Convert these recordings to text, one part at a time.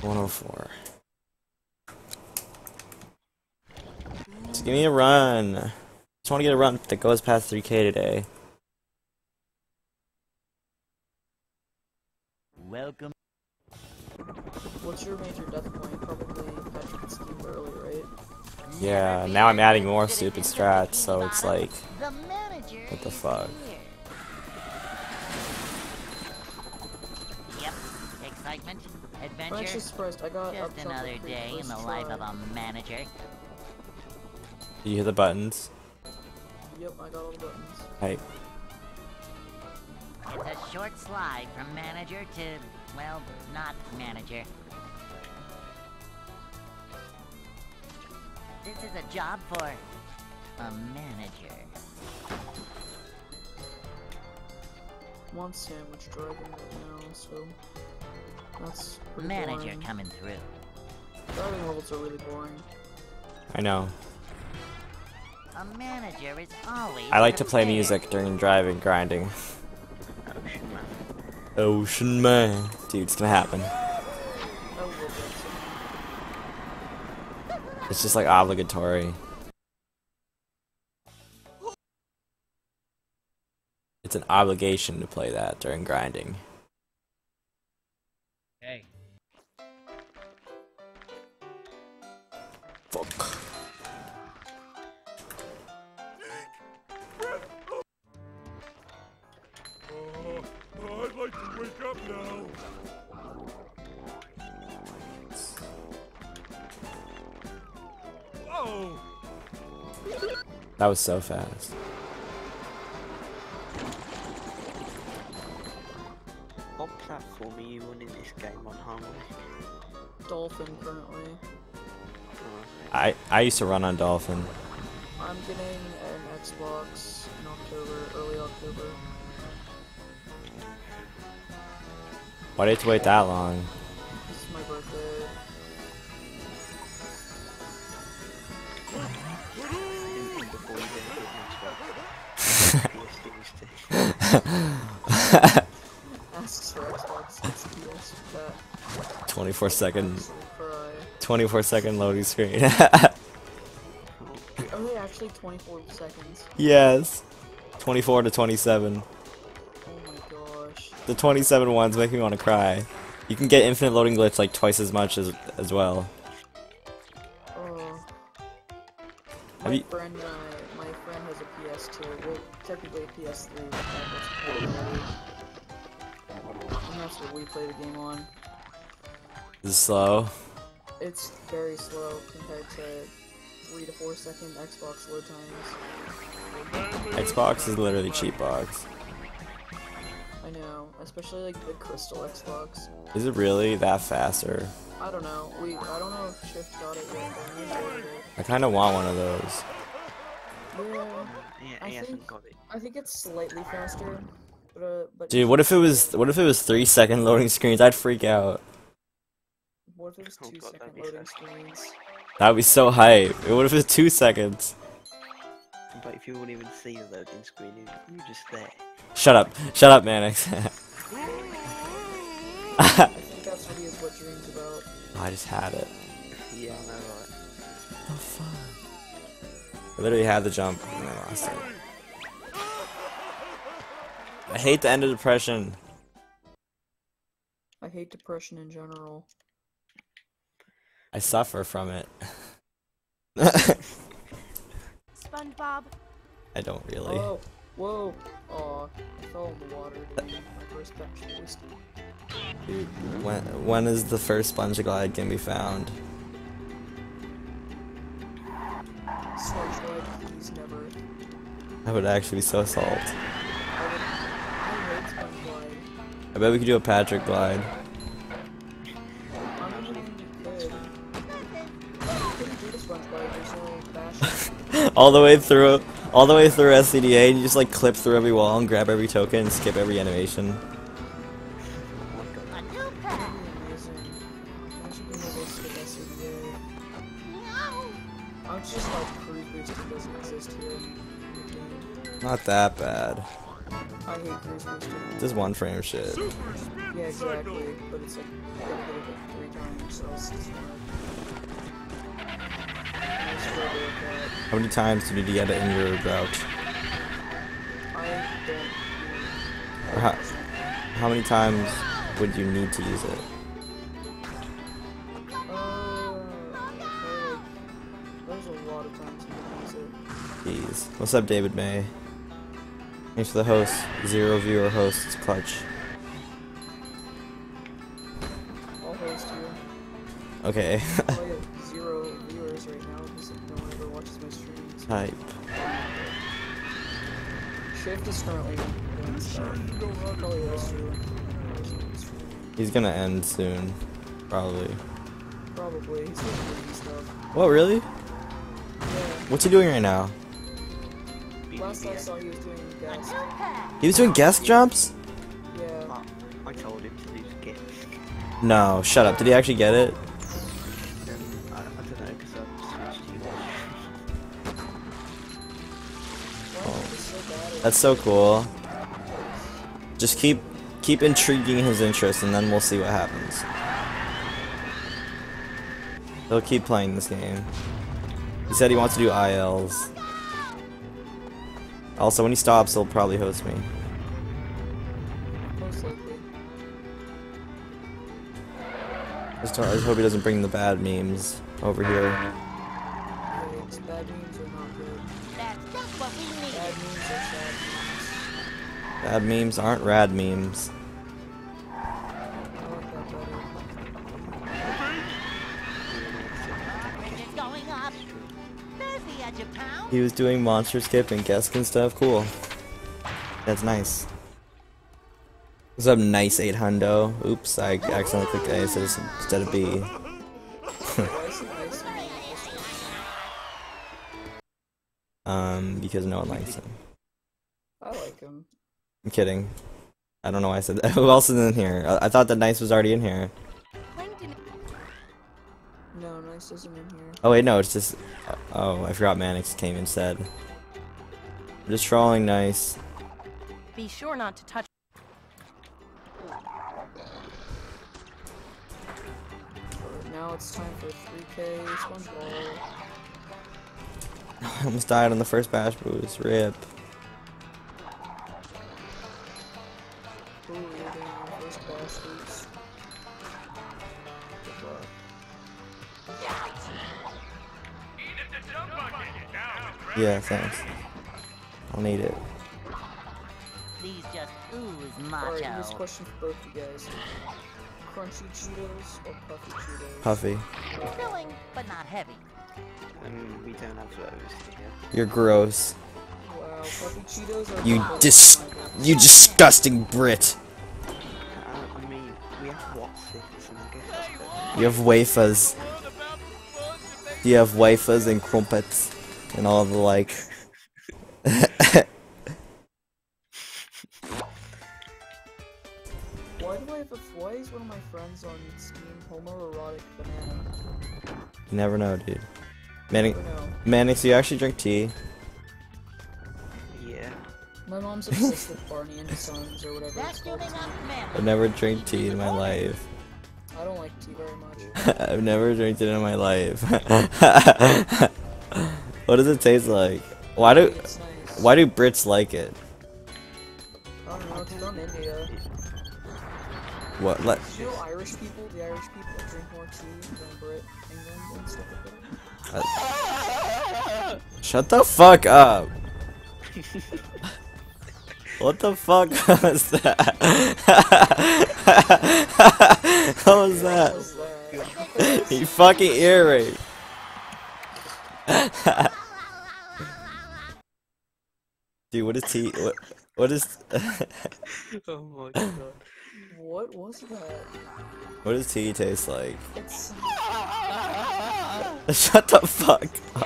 104. Just give me a run. Just want to get a run that goes past 3K today. Welcome. What's your major death point? Probably Patrick schemed early, right? Yeah, now I'm adding more stupid strats, so it's like, what the fuck? Yep, excitement, I'm adventure, actually surprised. I got up just another day in the life of a manager. Do you hear the buttons? Yep, I got all the buttons. Hey. It's a short slide from manager to, well, not manager. This is a job for a manager. I'm on sandwich driving right now, so that's pretty Manager boring. coming through. Driving levels are really boring. I know. A manager is always I like to play prepared. music during driving, grinding. Ocean Man. Dude, it's gonna happen. I will get It's just like obligatory. It's an obligation to play that during grinding. Hey. Fuck. I'd like to wake up now. Whoa! That was so fast. What platform are you on in this game on Harmony? Dolphin currently. I used to run on Dolphin. I'm getting an Xbox in October, early October. Why do you have to wait that long? This is my birthday. Before you get a PS2. Asks for Xbox 6PS for that. 24-second, Absolutely cry. 24-second loading screen. Are they actually 24 seconds? Yes. 24 to 27. Oh my gosh. The 27 ones make me want to cry. You can get infinite loading glitch like twice as much as well. Oh. Have My you- friend has a PS2. Well, technically a PS3. But backwards compatibility. And that's what we play the game on. This is slow. It's very slow compared to 3 to 4 second Xbox load times. Xbox is literally cheap box. I know, especially like the Crystal Xbox. Is it really that faster? I don't know. I don't know if Shift got it yet, but we ordered it. I kind of want one of those. Yeah, Yeah, I he hasn't think- got it. I think it's slightly faster. But Dude, what if it was 3-second loading screens? I'd freak out. What if it was Oh 2 God, second that'd be loading so screens? That'd be so hype. What if it was 2 seconds? But if you wouldn't even see the loading screen, you're just there. Shut up, Manix. I think that's what Dream's about. I just had it. Yeah, I know, right? Oh fuck. I literally had the jump and I lost it. I hate the end of depression. I hate depression in general. I suffer from it. SpongeBob. I don't really. Oh, whoa. Aw, I fell in the water, dude. My first bench boost. Dude, when is the first sponge glide can be found? Sludge Glide, please never. That would actually be so salt. I hate Sponge Glide. I bet we could do a Patrick glide. I'm not even good. I couldn't do the Sponge Glide, there's no dash. all the way through SCDA, and you just like clip through every wall and grab every token and skip every animation. A new That'd pack. be amazing. I should be able to skip SCDA. I'm just like Cruise Booster doesn't exist here in the game. Not that bad. I hate Cruise Booster. Just one frame shit. Super spin Yeah, exactly. cycle. But it's like, you gotta get it like themselves. Nice photo of that. How many times did you get it in your Grouch? I don't Or how many times would you need to use it? There's a lot of times you can use it. Jeez. What's up, David May? Thanks for the host. 0 viewer hosts clutch. I'll host you. Okay. I have 0 viewers right now because no one ever watches my streams. Type. Shift is currently doing stuff. Probably host you. He's gonna end soon. Probably. Probably. He's doing stuff. What, really? Yeah. What's he doing right now? Last I saw he was doing guest. He was doing guest jumps? Yeah. I told him to do skits. No, shut up. Did he actually get it? I don't know, because I've switched to you. Why is this so bad? That's so cool. Just keep intriguing his interest and then we'll see what happens. He'll keep playing this game. He said he wants to do ILs. Also, when he stops, he'll probably host me. Most likely. I just hope he doesn't bring the bad memes over here. Yikes, bad memes are not good. That's just what we need. Bad memes are sad memes. Bad memes aren't rad memes. I like that better. Bridge is going up. There's the edge of town. He was doing monster skip and guest and stuff. Cool. That's nice. What's up, nice 8 hundo? Oops, I accidentally clicked A instead of B. Why is it nice and nice? Because no one likes him. I like him. I'm kidding. I don't know why I said that. Who else is in here? I thought that Nice was already in here. No, nice isn't in here. Oh wait, no, it's just... Oh, I forgot Mannix came instead. I'm just trolling Nice. Be sure not to touch. Now it's time for 3K SpongeBob. I almost died on the first bash boost. Rip. Ooh, you're doing your first boss boots. Good luck. Yeah, thanks. I'll need it. These just ooze Alright, here's a macho. question for both you guys. Crunchy Cheetos or Puffy Cheetos? Puffy. Filling, but not heavy. We don't have those here. You're gross. Wow, Puffy Cheetos are You the best. you disgusting Brit. I mean, we have Whatsits, and I guess that's better. You have wafers. You have wafers and crumpets and all the like. Why is one of my friends on Steam homoerotic banana? You never know, dude. I don't know. Mannix, you actually drink tea? Yeah. My mom's obsessed with Barney and his Sons or whatever That's it's called. giving up man. I've never drank tea in my life. I don't like tea very much. I've never drank it in my life. What does it taste like? Why do It's nice. why do Brits like it? I don't know, it's from India. What? Let You know Irish people? The Irish people drink more tea than Brit, England, and stuff like that. Shut the fuck up. What the fuck was that? What was that? What was that? He fucking ear raped. Dude, what is tea? What is? Oh my god. What was that? What does tea taste like? It's Shut the fuck up.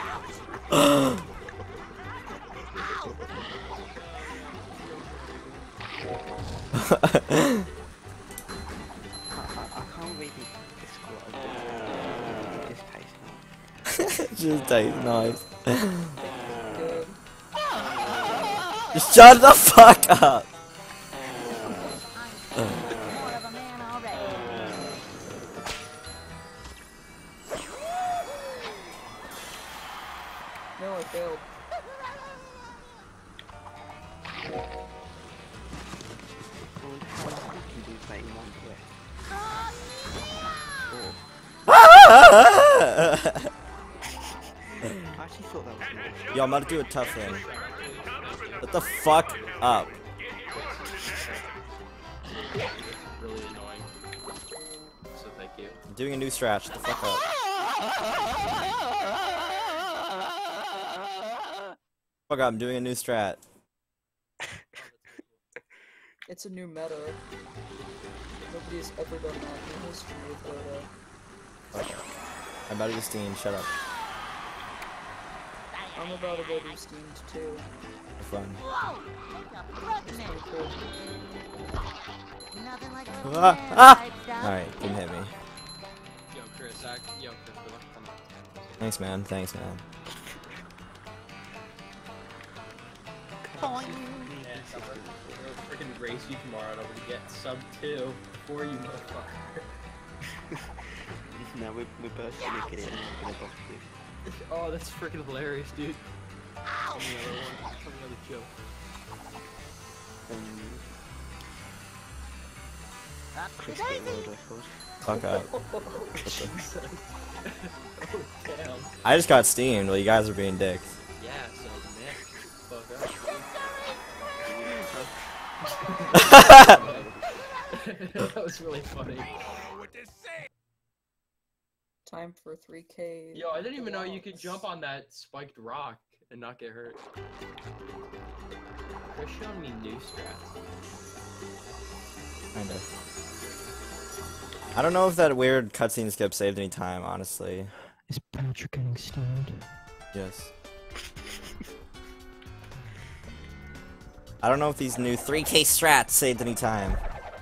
I can't really describe it. It just tastes nice. Just tastes nice. good. Just shut the fuck up. More of a man already. failed. I wonder how much we can do that in one clip. Oh. I actually thought that was nice. Yo, I'm about to do a tough thing. What the fuck up? Really annoying. So thank you. I'm doing a new strat. Shut the fuck up. Fuck up, I'm doing a new strat. It's a new meta. Nobody's ever done that in the history of Dota. I'm about to do Steam, shut up. I'm about to go do Steams too. For fun. Whoa! Take a Pretty cool. Nothing like a Ah, little ah! side stuff. Alright, didn't hit me. Yo, Chris, good luck on that. Thanks, man. Thanks, man. Boing. Yeah, we'll freaking race you tomorrow over to get sub 2 for you, motherfucker. No, we're both gonna get it and we're gonna box you. Oh, that's freaking hilarious, dude. Tell me another one. Tell me another joke. Up to Chris get Daisy. world record. Fuck up. Oh, damn. I just got Steamed while you guys were being dicks. Yeah, so man, fuck up. That was really funny. Time for 3K. Yo, I didn't even know you could jump on that spiked rock and not get hurt. Chris showing me new strats. Kinda. I don't know if that weird cutscene skip saved any time, honestly. Is Patrick getting stoned? Yes. I don't know if these new 3K strats saved any time.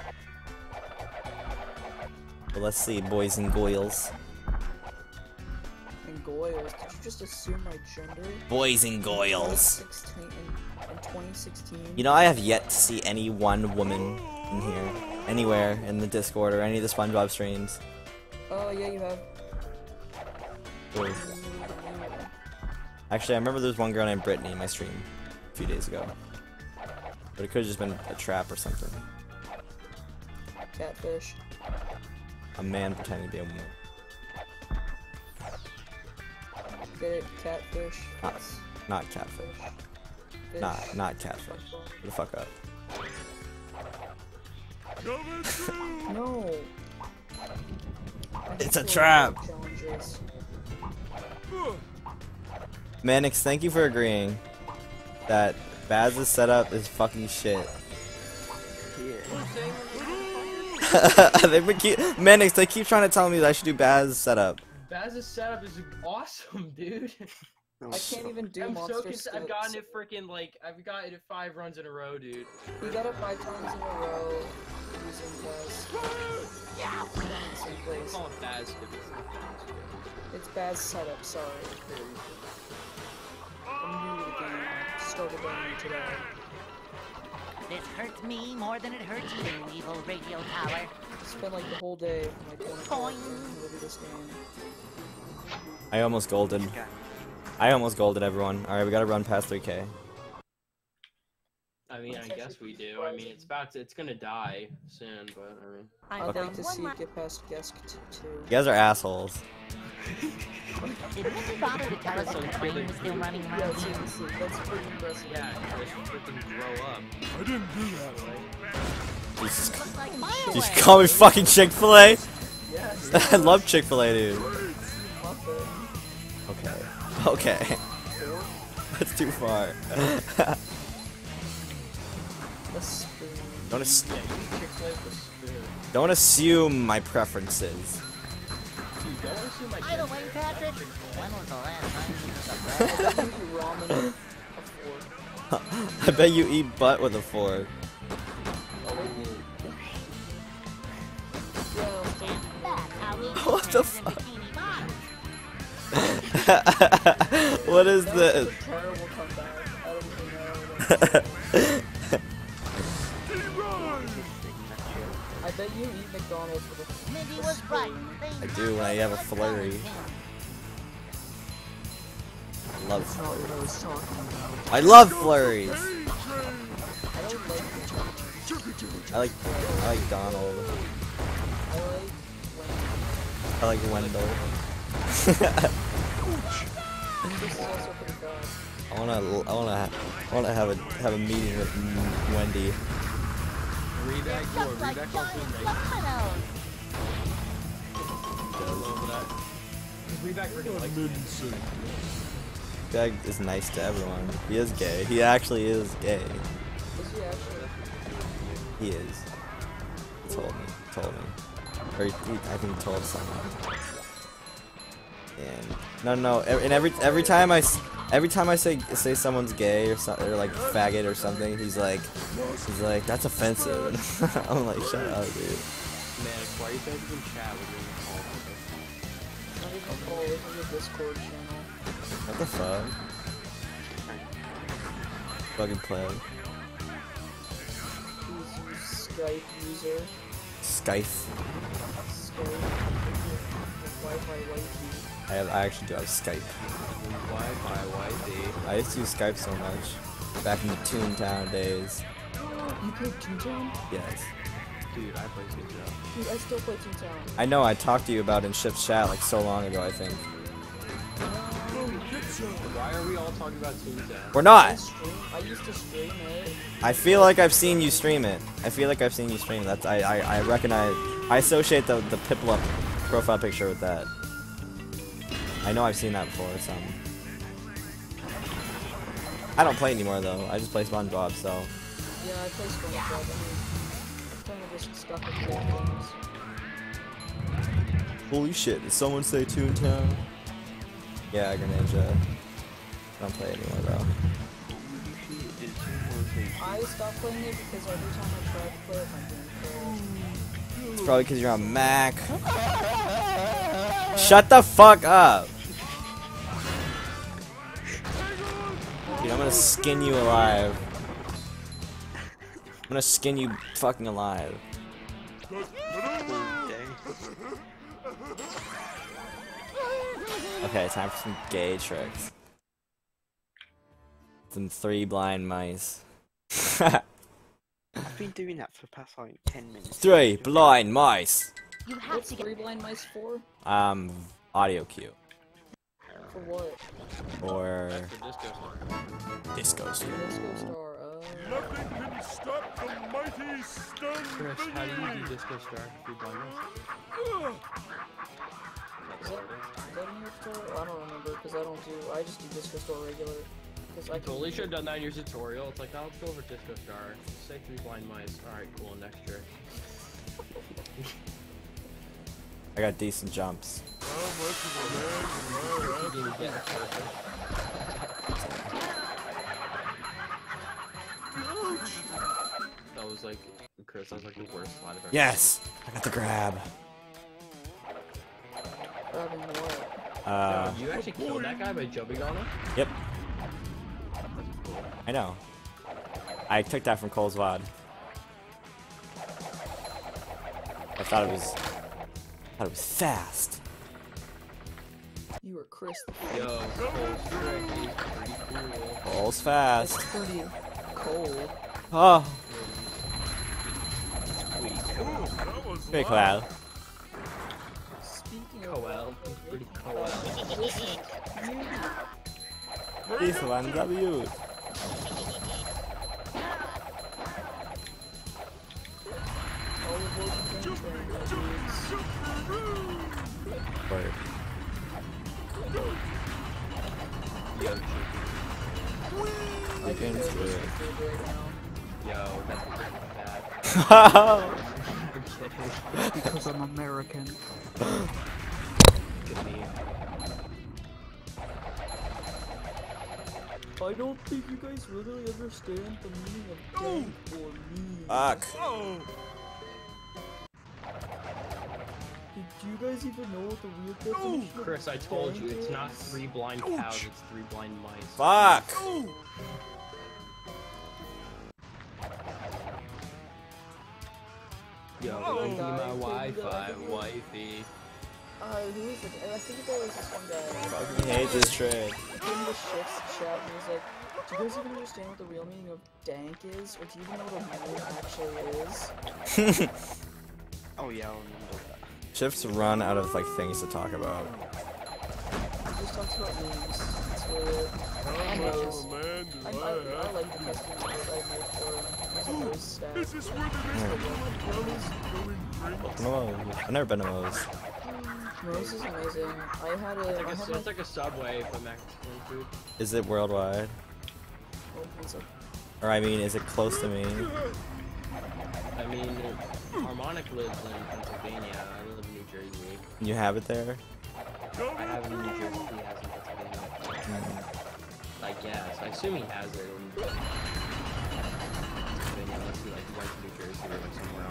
But let's see, boys and goyles. And Goyles, did you just assume my gender? Boys and goyles. 2016. You know, I have yet to see any one woman in here, anywhere in the Discord or any of the SpongeBob streams. Oh, yeah, you have. Ooh. Actually, I remember there was one girl named Brittany in my stream a few days ago. But it could have just been a trap or something. Catfish. A man pretending to be a woman. Get it? Catfish. Not, Yes. not catfish. Fish. Not catfish. Get the fuck up. Coming through! No. I It's hate a the trap. challenges. Manix, thank you for agreeing that Baz's setup is fucking shit. Manix, they keep trying to tell me that I should do Baz's setup. Baz's setup is awesome, dude. I can't even do I'm monster so confused. I've gotten skips. it freaking like I've gotten it 5 runs in a row, dude. We got it 5 times in a row using Baz. Same I place. call it Baz skip. It's not Baz skip. It's Baz setup, sorry. I'm new to the game. I started learning today. This hurts me more than it hurts you, evil radio tower. Spent like the whole day from like 1 o'clock over this game. I almost golded. I almost golded everyone. Alright, we gotta run past 3K. I mean, I guess we do. I mean, it's gonna die soon, but I mean. I I'd found like to one see last. it get past Gesk too. You guys are assholes. Did Mrs. bother to tell us the train was still running Yeah, around? seriously, that's pretty impressive. Yeah, Chris, freaking grow up. I didn't do that, right? Jesus, Looks like you fireworks. call me fucking Chick-fil-A? Yes. I love Chick-fil-A, dude. Muffin. Okay. Okay. That's too far. A spoon. Don't assume my preferences. Dude, don't assume my By the way, Patrick, when was the last time you took a breath? Ramen. A fork. I bet you eat butt with a fork. Yeah, I'll still That's how we What the turns in fuck? Bikini Bottom. What is That this? was a terrible comeback. I don't even know. I bet you eat McDonald's with a Mindy was right. I do when I have a flurry. love. That's not what I was talking about. I love flurries. I don't like the I like Donald. I like I like Wendell. this is also pretty bad. I wanna have a meeting with Wendy. Rebag or Just like Rebag Johnny also nice. Domino's. Rebag freaking likes me. Dag is nice to everyone. He is gay. He actually is gay. Is he actually? He is. He told me. Or I think he told someone. And no. And every time I say someone's gay or like faggot or something, he's like that's offensive. I'm like, shut up, dude. Man, why are you guys in chat with me? Not even call it in the Discord channel. What the fuck? Fucking play. He's Skype user. Skype. Skype. Wi-Fi wifey. I actually do have Skype. Wi-Fi, Wi-Fi. I used to use Skype so much back in the Toontown days. You played Toontown? Yes. Dude, I play Toontown. Dude, I still play Toontown. I know. I talked to you about it in Ship's chat like so long ago. I think. Why are we all talking about Toontown? We're not. I used to stream it. I feel like I've seen you stream it. That's I recognize. I associate the Piplup profile picture with that. I know I've seen that before or something. I don't play anymore though. I just play SpongeBob. So. Yeah, I play SpongeBob. I'm kind of just stuck with games. Holy shit! Did someone say Toontown? Yeah, Greninja. I don't play anymore though. I stopped playing it because every time I tried to play it, my game failed. It's probably because you're on Mac. Shut the fuck up! Dude, I'm gonna skin you alive. I'm gonna skin you fucking alive. Okay, time for some gay tricks. Some 3 blind mice. I've been doing that for the past like 10 minutes. 3 blind mice! You have What's to get 3 blind mice for? Audio cue. For what? Or Disco Star. Disco Store. Disco Star, Nothing can stop the mighty stone. Chris, how do you do Disco Star? Free blind mice? Is that in your tutorial? I don't remember, because I just do Disco Store regular. Because I Totally should have done that in your tutorial. It's like, I'll go over Disco Star. Say 3 blind mice. Alright, cool, next trick. I got decent jumps. How much of a man You didn't get it perfect. That was like, Chris, that was like the worst slide I've ever Yes! I got the grab. grabbing what? Yo, you actually killed that guy by jumping on him? Yep. I know. I took that from Cole's VOD. I thought it was fast. You were Chris. Yo, Cole's trick is pretty cool. Cole's fast. That's pretty cold. Oh, That was pretty loud. cool. Speaking of Coel, he's pretty coel. listen, This one's a beaut. all of those game training dudes. Word. Yo, I think Chickens they're good. listening to it right now. yo, that's pretty bad. I'm kidding. Because I'm American. Look at me. I don't think you guys really understand the meaning of dank or mean. Fuck. Oh, Do you guys even know what the real definition of Chris, I told you, dank it's not is? 3 blind cows, it's 3 blind mice. Fuck. Yo, Oh, give me my guys, Wi-Fi, you guys- wifey. I who is it? I think there was this one guy. I hate this trade. He came to Shift's chat and he was like, do you guys even understand what the real meaning of dank is? Or do you even know what a meme actually is? Oh yeah, I remember that. Shifts run out of like things to talk about. He just talks about memes. It's weird. And Oh memes. man, do I I like the custom that I made for him. There's a voice stat. Is this where the Moe's going drink? No, I've never been to Moe's. Moe's is amazing. I had a. It's like a Subway for Mexican food. Is it worldwide? Or I mean, is it close to me? I mean, Harmonic lives in Pennsylvania. I live in New Jersey. You have it there? I have it in New Jersey. He has it in Pennsylvania. I guess. I assume he has it in Pennsylvania, unless he like went to New Jersey or like somewhere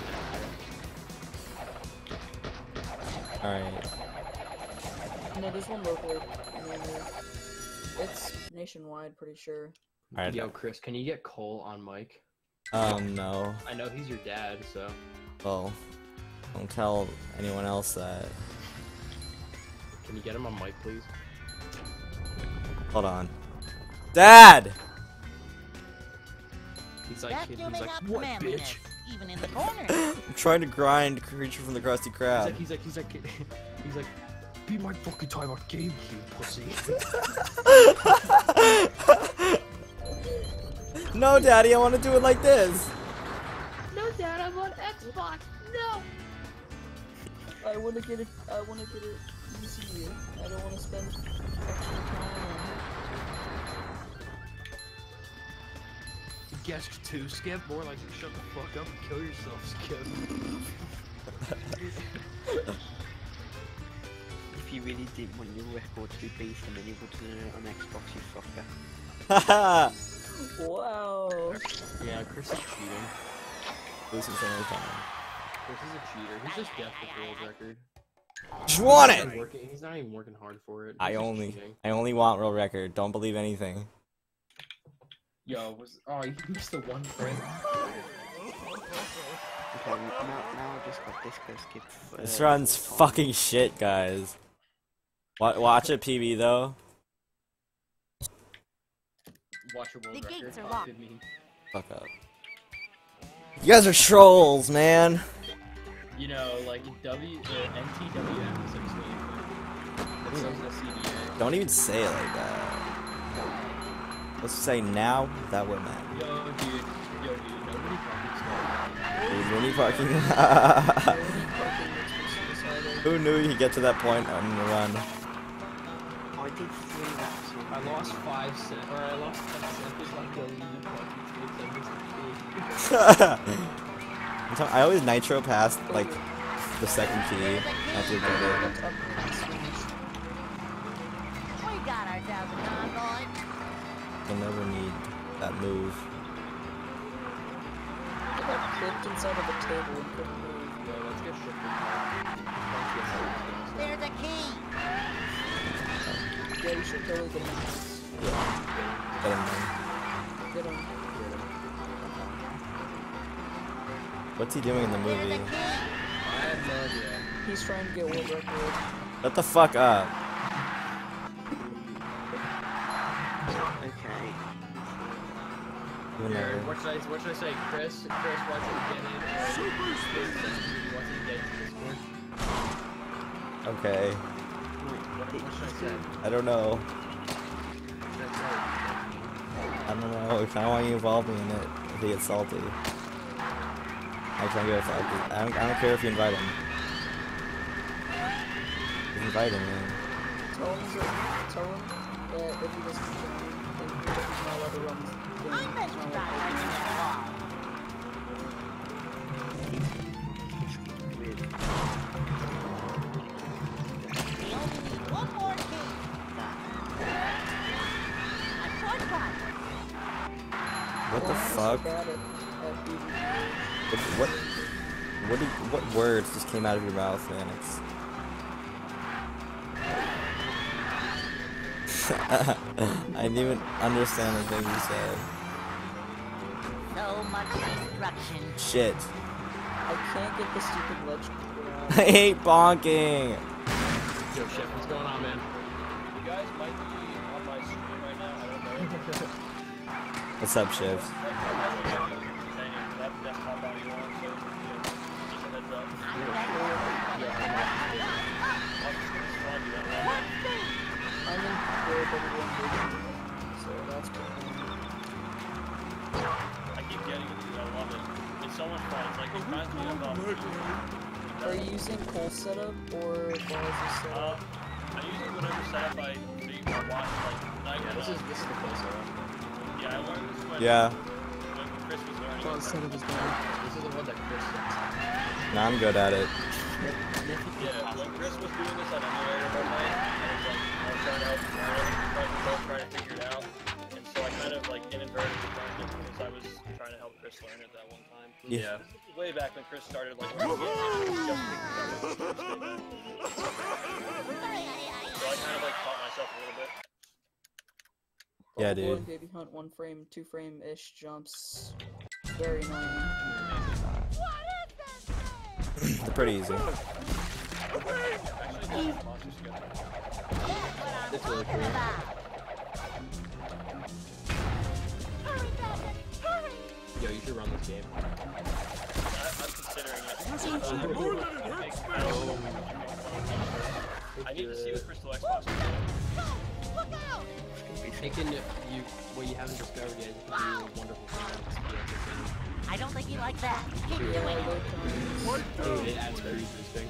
else. Alright. No, there's one locally. It's nationwide, pretty sure. Alright. Yo, Chris, can you get Cole on mic? No. I know he's your dad, so. Well, don't tell anyone else that. Can you get him on mic, please? Hold on. Dad! He's like, Vacuuming up what, manliness, bitch? even in the corner. I'm trying to grind Creature from the Krusty Krab. He's like, be my fucking time on GameCube, pussy. No, Daddy, I want to do it like this. No, Dad, I'm on Xbox. No. I wanna get it easy. I don't wanna spend extra time. Guess 2, Skip. More like shut the fuck up and kill yourself, Skip. If you really did want your record to be beaten, then you would learn it on Xbox, you fucker. Haha! Wow. Yeah, Chris is cheating. Losing so much time. Chris is a cheater. He's just deaf with world record. Just want He's it! not working- He's not even working hard for it. I He's just only cheating. want world record. Don't believe anything. Yo, you missed the one frame. Okay, now I just got this because Skip. This run's fucking shit, guys. Watch it, PB though. Watch your world The record. gates are Fuck locked. did mean. Fuck up. You guys are trolls, man. You know, like NTWM is like really good. It's like the CDA. Don't even say it like that. Let's say now that would matter. Yo, dude, nobody fucking Mini parking. Who knew he'd get to that point on the run? I did 3 laps. I lost 5 cents, or I lost 10 cents on the I always nitro past like the second key after the We got ourselves a convoy. You'll never need that move. I got clipped inside of a table and couldn't move. Yo, let's get shit There's a key. Yeah, you should totally get him. Get him, man. Get him. What's he doing in the There's a movie? key. I have no idea. He's trying to get world record. Shut the fuck up. Okay. Even Here, though- what should I say? Chris wants to get in. Wants to get into Discord. Okay. What should I say? I don't know. Should I I don't know. I kinda want you to involve me in it if he gets salty. I can't go fuck. I don't care if you invite him. Just invite him, man. Tell him that if he doesn't join, then he's not allowed to run the game. I bet He's you not got allowed right in that wall. We only need one more key. A shortcut. What the I'm so fuck? bad at PvP. What words just came out of your mouth, man? I didn't even understand the thing you said. So much destruction. Shit. I can't get the stupid ledge. I hate bonking. Yo, Chef, what's going on, man? You guys might be on my screen right now. I don't know. What's up, Shiv? That desktop audio on, so just a heads up. I'm just gonna slide you that way. I'm in World War I, so that's cool. I keep getting it because I love it. It's so much fun. It's like, it reminds me of, Are you using Cole setup or Balls' setup? I'm using whatever setup I watch, like, This is the close setup. Yeah, I learned this when, when Chris was learning. This is the one that Chris does. Nah, I'm good at it. Yeah, when Chris was doing this on emulator one night, I was like, I was trying to help him learn it, trying to figure it out. And so I kind of like inadvertently learned it because I was trying to help Chris learn it that one time. Yeah. This is way back when Chris started like learning it, and he was just figuring out what he was doing. So I kind of like taught myself a little bit. Yeah, Overlord dude. Baby Hunt 1 frame, 2 frame-ish jumps. Very annoying. They're pretty easy. It's really cool. Yo, you should run this game. I'm considering it. I need to see what Crystal Xbox is doing. It can, what you haven't discovered yet, you can do wonderful things. I don't think you like that. Keep doing it. It adds very boosting.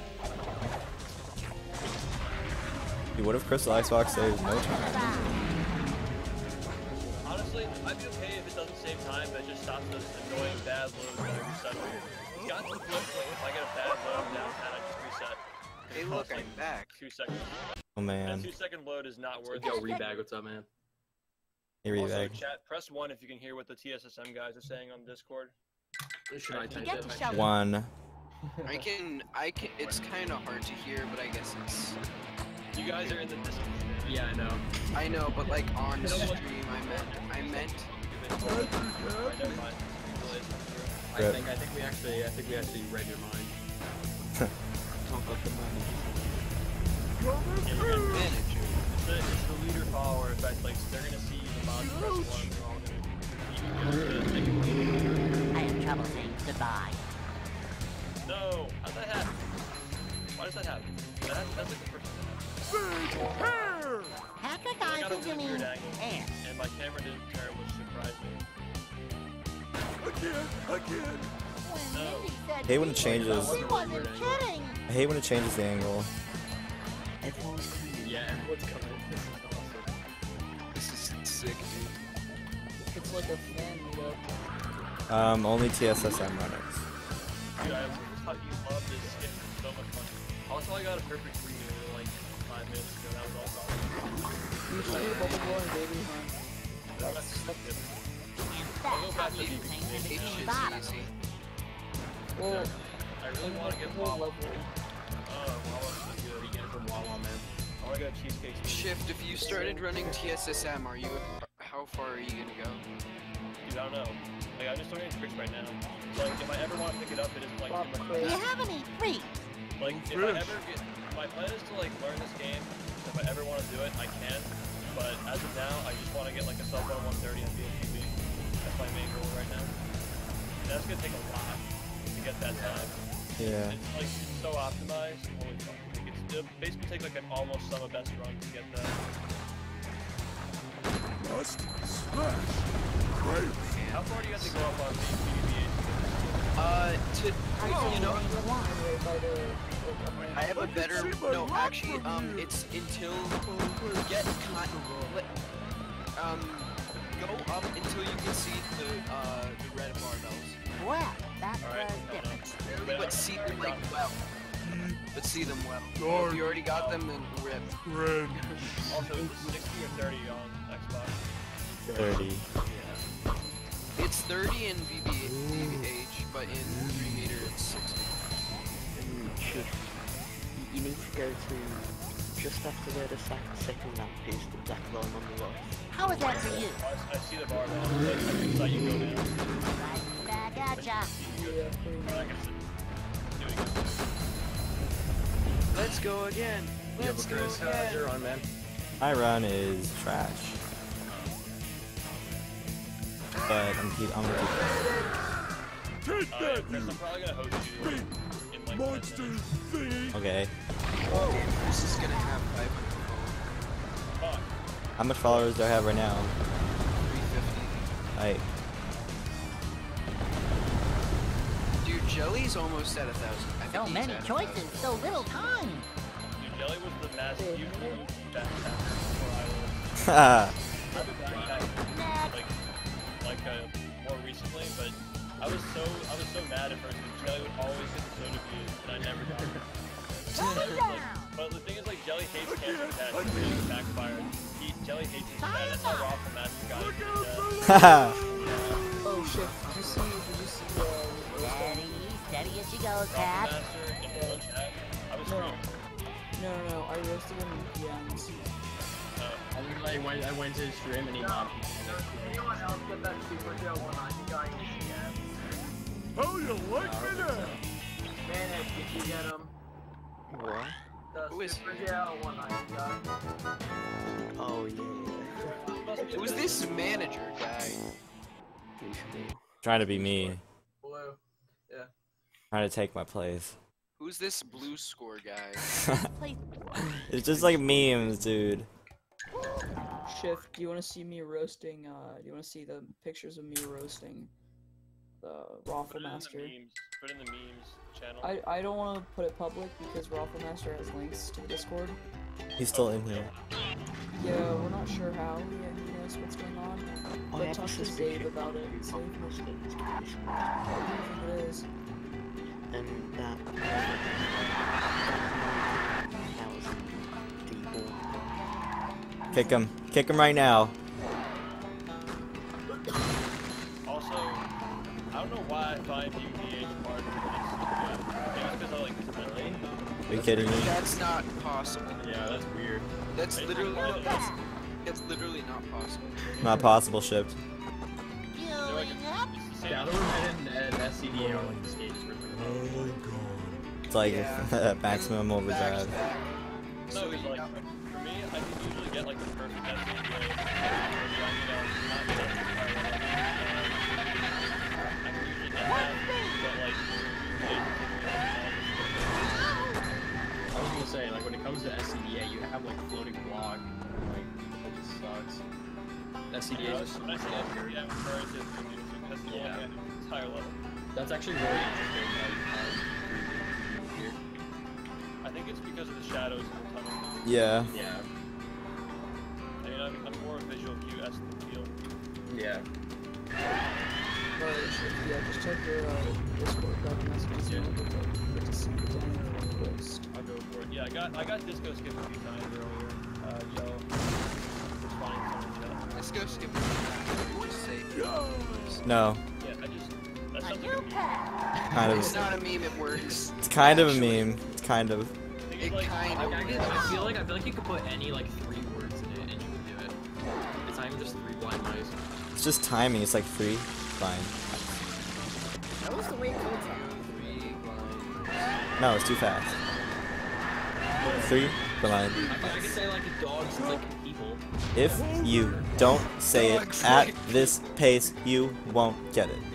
Dude, what if Crystal Xbox saves no time? Honestly, I'd be okay if it doesn't save time, but it just stops those annoying bad loads when I reset. It's got some flips, like if I get a bad load downtown, I just reset. Hey, look, I'm back. 2 seconds. Oh man. That 2-second load is not worth it. Yo, Rebag, what's up, man? Hey, Also, Rebag. chat, press 1 if you can hear what the TSSM guys are saying on Discord. Should I type Get it? to show One. I can, it's kind of hard to hear, but I guess it's... You guys are in the Discord. Yeah, I know. I know, but like on stream, I meant... Alright, never mind. I think we actually read your mind. Talk about the Manager. It's the leader-follower effect, like, they're gonna see the mods press 1, they're all gonna... I have trouble saying goodbye. No! How'd that happen? Why does that happen? That's like the first time. Hacker I guy, got a think you really mean weird angle, air. and my camera didn't turn, which surprised me. I can't. No. I hate when it changes. She wasn't kidding. I hate when it changes the angle. Everyone's coming. Yeah, everyone's coming. This is awesome. This is sick, dude. It's like a fan meetup. Only TSSM runners. Dude, I thought you loved this skip so much fun. Also, I got a perfect redo in like 5 minutes ago. That was all awesome. You should do Bubble Boy and Baby Hunt. That's good. That's go how back to you the think the H bikini is bottom. easy. Well, I really want to get whole Wawa. level. Wawa's so good. You get it from Wawa, man. I want to go to Cheesecake City. Shift, if you started running TSSM, how far are you gonna go? Dude, I don't know. Like, I'm just learning tricks right now. Like, if I ever want to pick it up, it isn't like too much. Do you have any free? Like, if I ever get, my plan is to like learn this game. If I ever want to do it, I can. But as of now, I just want to get like a sub 130 on BFTV. That's my main goal right now. And that's gonna take a lot to get that time. Yeah. It's like it's so optimized. Holy fuck! Like, it'll basically take like an almost summer best run to get that. Must smash. Great. How far do you have to go up on BBBH? You know, Anyway, by the... I have a better, no, actually, it's until, go up until you can see the red barbells. Well, that Alright, was different. But see them like well. But see them well. If you already got them, then rip. Friend. Also, is it 60 or 30 on Xbox? 30. It's 30 in BBH, but in 3 meter it's 60. You need to go to just after where the second lamp is, the black line on the right. How is that for you? I see the barbell. I can saw you go down. Right back at ya. Yeah, pretty much. I can see. Doing it. Let's go again. You have a Chris. How's your run, man? My run is trash. But I'm gonna keep Take that, Chris, I'm probably gonna host you big in like 10 monster minutes. thingy. Okay. This is gonna have 500 Fuck. How much followers do I have right now? 350. Like, Dude, Jelly's almost at 1,000. I think So he's many at choices, 1,000. so little time. Dude, Jelly was the best. You best before I was. haha. I've been back like more recently, but I was so mad at first because Jelly would always get the soda views and I never got it. But the thing is, like, Jelly hates cancer cats. It really backfired. Jelly hates his cat. That's how Raffle Master got it. Haha. Oh shit, did you see Steady, steady as she goes, Raffle Pat. Master in the one chat. I was No. screaming. No, I roasted him in DMs. I went to his stream and he mobbed me. How you like me now? What? Who is he? Oh yeah. Who's this manager guy? Trying to be me. Trying to take my place. Who's this blue score guy? It's just like memes, dude. Shift, do you want to see me roasting, do you want to see the pictures of me roasting the Raffle Put it in the Master? memes. Put it in the memes channel. I don't want to put it public because Raffle Master has links to the Discord. He's still in here. Yeah, we're not sure how he knows what's going on. Oh, But yeah, talk to this is Dave the about it. See what do you think it is? And that was the ball. Kick him. Kick him right now. Also, I don't know why I find UVH hard to maybe it's because I like this melody. Are you kidding me? That's not possible. Yeah, that's weird. That's literally not possible. Not possible, shipped. Going up. Shadowrun and SCDA are like the skates for It's like Yeah. maximum overdrive. No, it's like, for me, I can usually get like the perfect SCDA. I can usually get that, but like, I was gonna say, like, when it comes to SCDA, you have like floating block. Like, that just sucks. SCDA is just when I say SCDA, I'm referring to because the entire level. That's actually really interesting. Here. I think it's because of the shadows in the tunnel. Yeah. Yeah. I mean, I'm more visual cue as the field. Yeah. Yeah, just check your Discord private messages and I'll get to see the post. I'll go for it. Yeah, I got disco skip a few times earlier. Yo, responding to someone's chat. Let's go skip it. Just say. No. Yeah, that sounds like a meme. Kind It's of. not a meme, it works. It's kind of a meme. It's kind of. It kind of I feel like you could put any like 3 words in it and you would do it. It's not even just 3 blind mice. It's just timing. It's like free. Fine. That was the way it goes. No, it's too fast. 3 blind. I could say like dogs licking people. If you don't say it at this pace, you won't get it.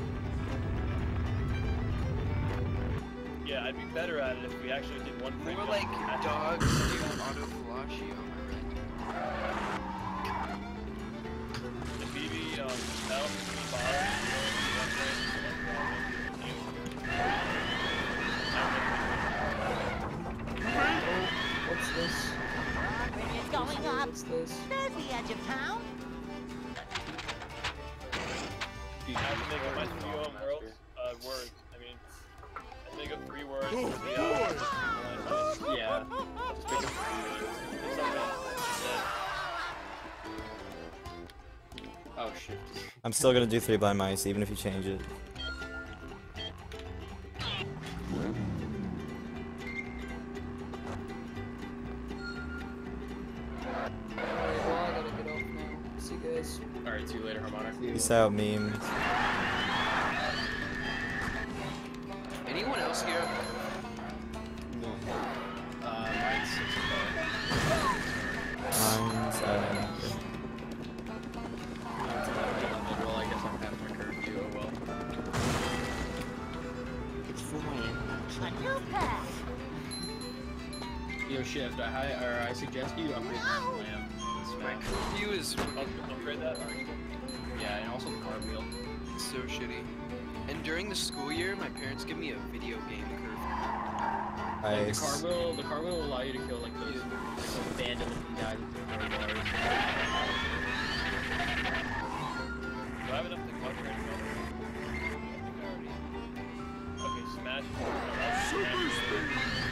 Yeah, I'd be better at it if we actually did one frame. More like dogs do autofellatio, am I The BB, Bell, What's this? It's going up. What's this? There's the edge of town. I have to make up my 3 own words. I mean, I make up 3 words for the Yeah. Oh shit. I'm still gonna do 3 blind mice, even if you change it. Alright, well, I gotta get off now. See you guys. Alright, see you later, Harmonic. Peace out, meme. Anyone else here? No. Mine's 6 o'clock. Yo, Shift, I suggest you upgrade the lamp. My curfew is Upgrade that. Alright. Yeah, and also the cartwheel. so shitty. And during the school year, my parents give me a video game curfew. Like, Nice. the cartwheel will allow you to kill like those bandit looking guys with the crowbars. Do I have enough to upgrade it? I think I already. Okay, smash. Super speed.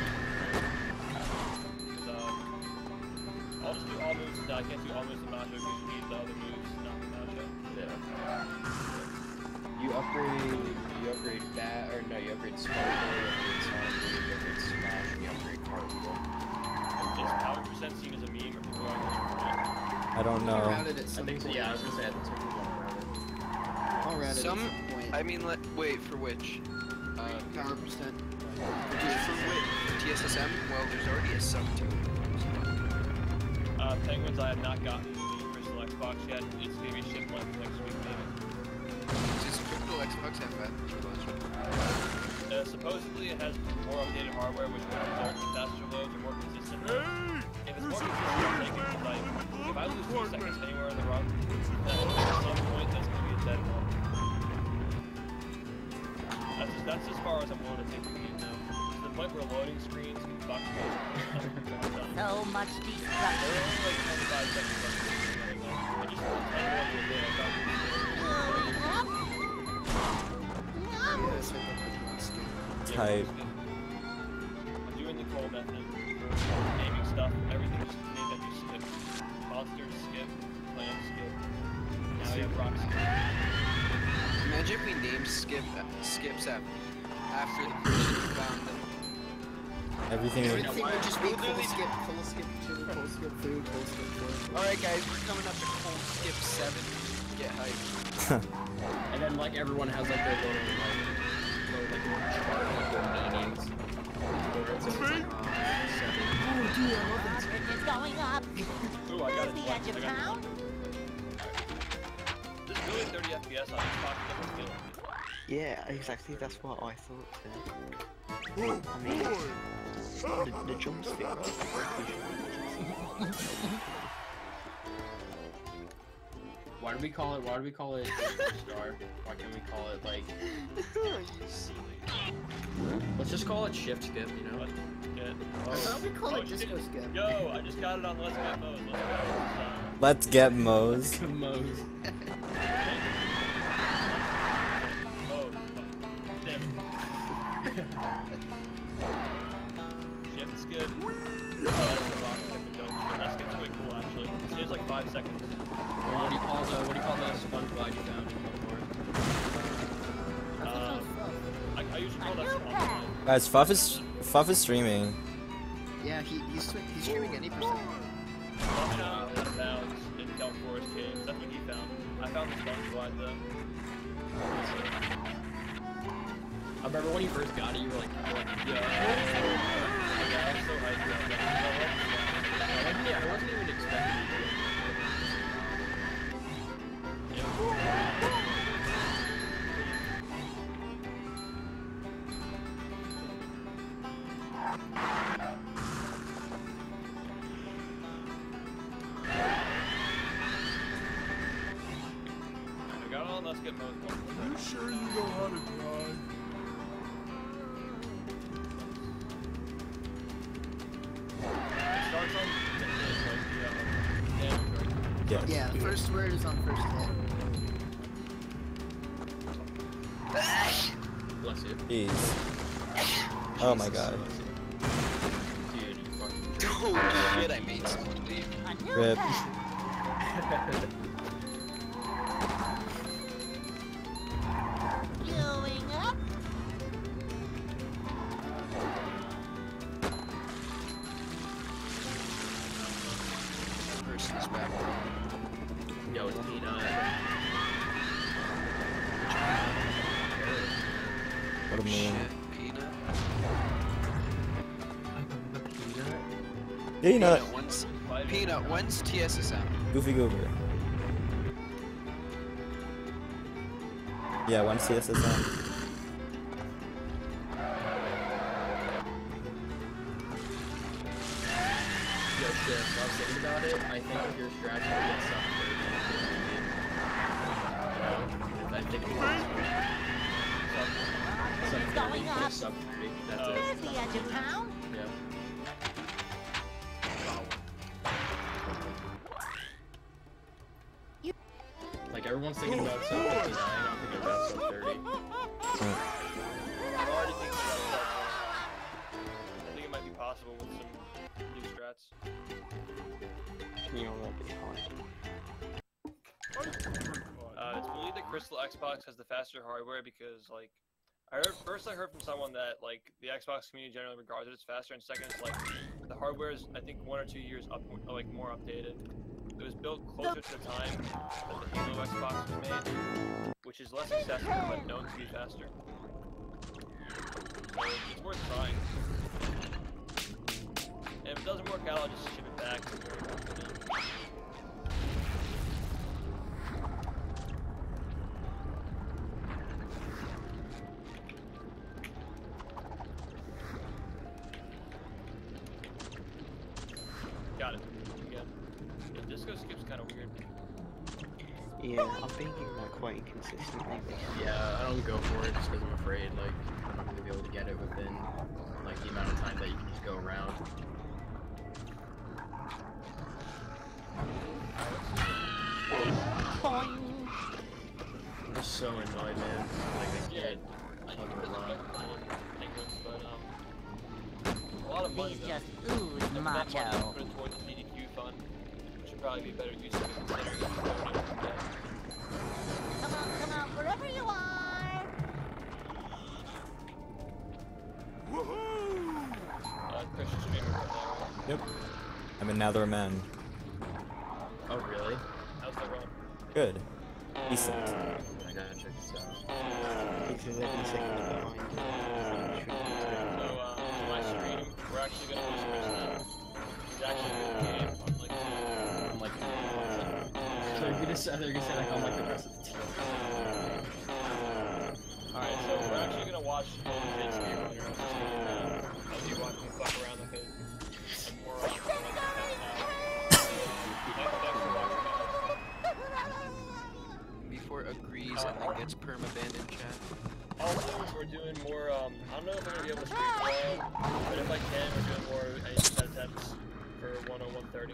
I'll just do all moves. No, I can't do all moves in Masho because you need the other moves, not the Masho. Yeah. You upgrade that, or no, you upgrade Sparkle, you upgrade Sonic, you upgrade Smash, and you upgrade Cartwheel. Is power percent seen as a meme or people are I don't know. I think so, yeah, I was gonna say, I think some people are around it. Some, I mean, wait, for which? Power percent. For TSSM? Well, there's already a sub to it. Penguins, I have not gotten the Crystal Xbox yet. It's going to be shipped like next week, maybe. Does Crystal Xbox have that? Supposedly it has more updated hardware, which will result in faster loads or more consistent loads. If it's more consistent, I'll take it, but like, if I lose 2 seconds anywhere in the run, then at some point that's going to be a dead one. That's as far as I'm willing to take the game now. To the point where loading screens can fuck me. So much destruction. They're only like 25 seconds left. I just want to tell you what I Type. I'm doing the Cole method for naming stuff. Everything just name that you skip. Monsters skip. Plants skip. Now you have rocks skip. Imagine if we named skips after the person who found them. Everything would... Everything would just be cold skip, sugar, cold skip food, cold skip food. Alright guys, we're coming up to cold skip 7. Get hyped. And then like everyone has like their little chart of their meanings. Margaret is going up. Ooh, I got it. The edge of town. This is really 30 FPS on Xbox. Doesn't feel like it. Yeah, exactly, that's what I thought too. I mean, the jump stick was Why do we call it Star? Why can't we call it like... Let's just call it Shift Skip, you know? I thought we called it Disco Skip. Yo, I just got it on Let's Get Mo's. Let's get Mo's. Mo's. Shift skip. That skip's way cool actually. It saves like 5 seconds. What do you call the SpongeBob you found in I usually call that SpongeBob. Guys, Fuff is streaming. Yeah, he's streaming any percent. Buckshot found in Kelp Forest Caves. That's what he found. I found the SpongeBob though. I remember when you first got it, you were like yeah, I was so hyped about that. yeah, I wasn't even expecting it. I got on Let's Get Mo's one. Are you sure you know how to drive? It starts on the Yes. Yeah, the first word is on first hit. Bless you. Jeez. Oh my god. Dude, you fucking... Oh shit, I made someone leave. A new Rip. path. Going up. Person is back. Yo, it's Peanut. What a meme. Shit, Peanut. Peanut. Peanut, when's TSSM? Goofy Goober. Yeah, one CSSM. Yo, shit, I was thinking about it. I think if your strategy gets something, I think it was Going up. sub 30. That's There's it. the edge of town. Yeah. Like everyone's thinking about sub 59, I'm thinking about sub 30. I'm already thinking about that. I think it might be possible with some new strats. You know, that'd be hard. It's believed that Crystal Xbox has the faster hardware because, like, I heard from someone that, like, the Xbox community generally regards it as faster, and second, it's like the hardware is, I think, 1 or 2 years up, like, more updated. It was built closer to the time that the Halo Xbox was made, which is less accessible but known to be faster. So it's worth trying. And if it doesn't work out, I'll just ship it back. Got it. Yeah. The disco skip's kind of weird. Yeah, I'm thinking like quite inconsistently. Yeah, I don't go for it just because I'm afraid like I'm not gonna be able to get it within like the amount of time that you can just go around. I'm so annoyed, man. Like I can't cover a lot. A lot of money, These though. just ooze That macho. money put it towards the DDQ fund, which would probably be better use of it considering it's a donor. Come on, wherever you are. Christian streamer from there. Yep. I'm in Nether Man. Oh really? How's the run? Good. Decent. I gotta check this out. It's 11 seconds behind. So, my stream, we're actually gonna lose Chris now. He's actually good at the game, unlike They're gonna say like I'm like the rest of the team. Alright, so we're actually gonna watch kids game later on the stream. I'll be watching me fuck around the hood. I'm more on the Thanks for watching that. Before agrees and then gets perma-banned in chat. Also, we're doing more, I don't know if I'm gonna be able to stream tomorrow, but if I can, we're doing more attempts for 10130.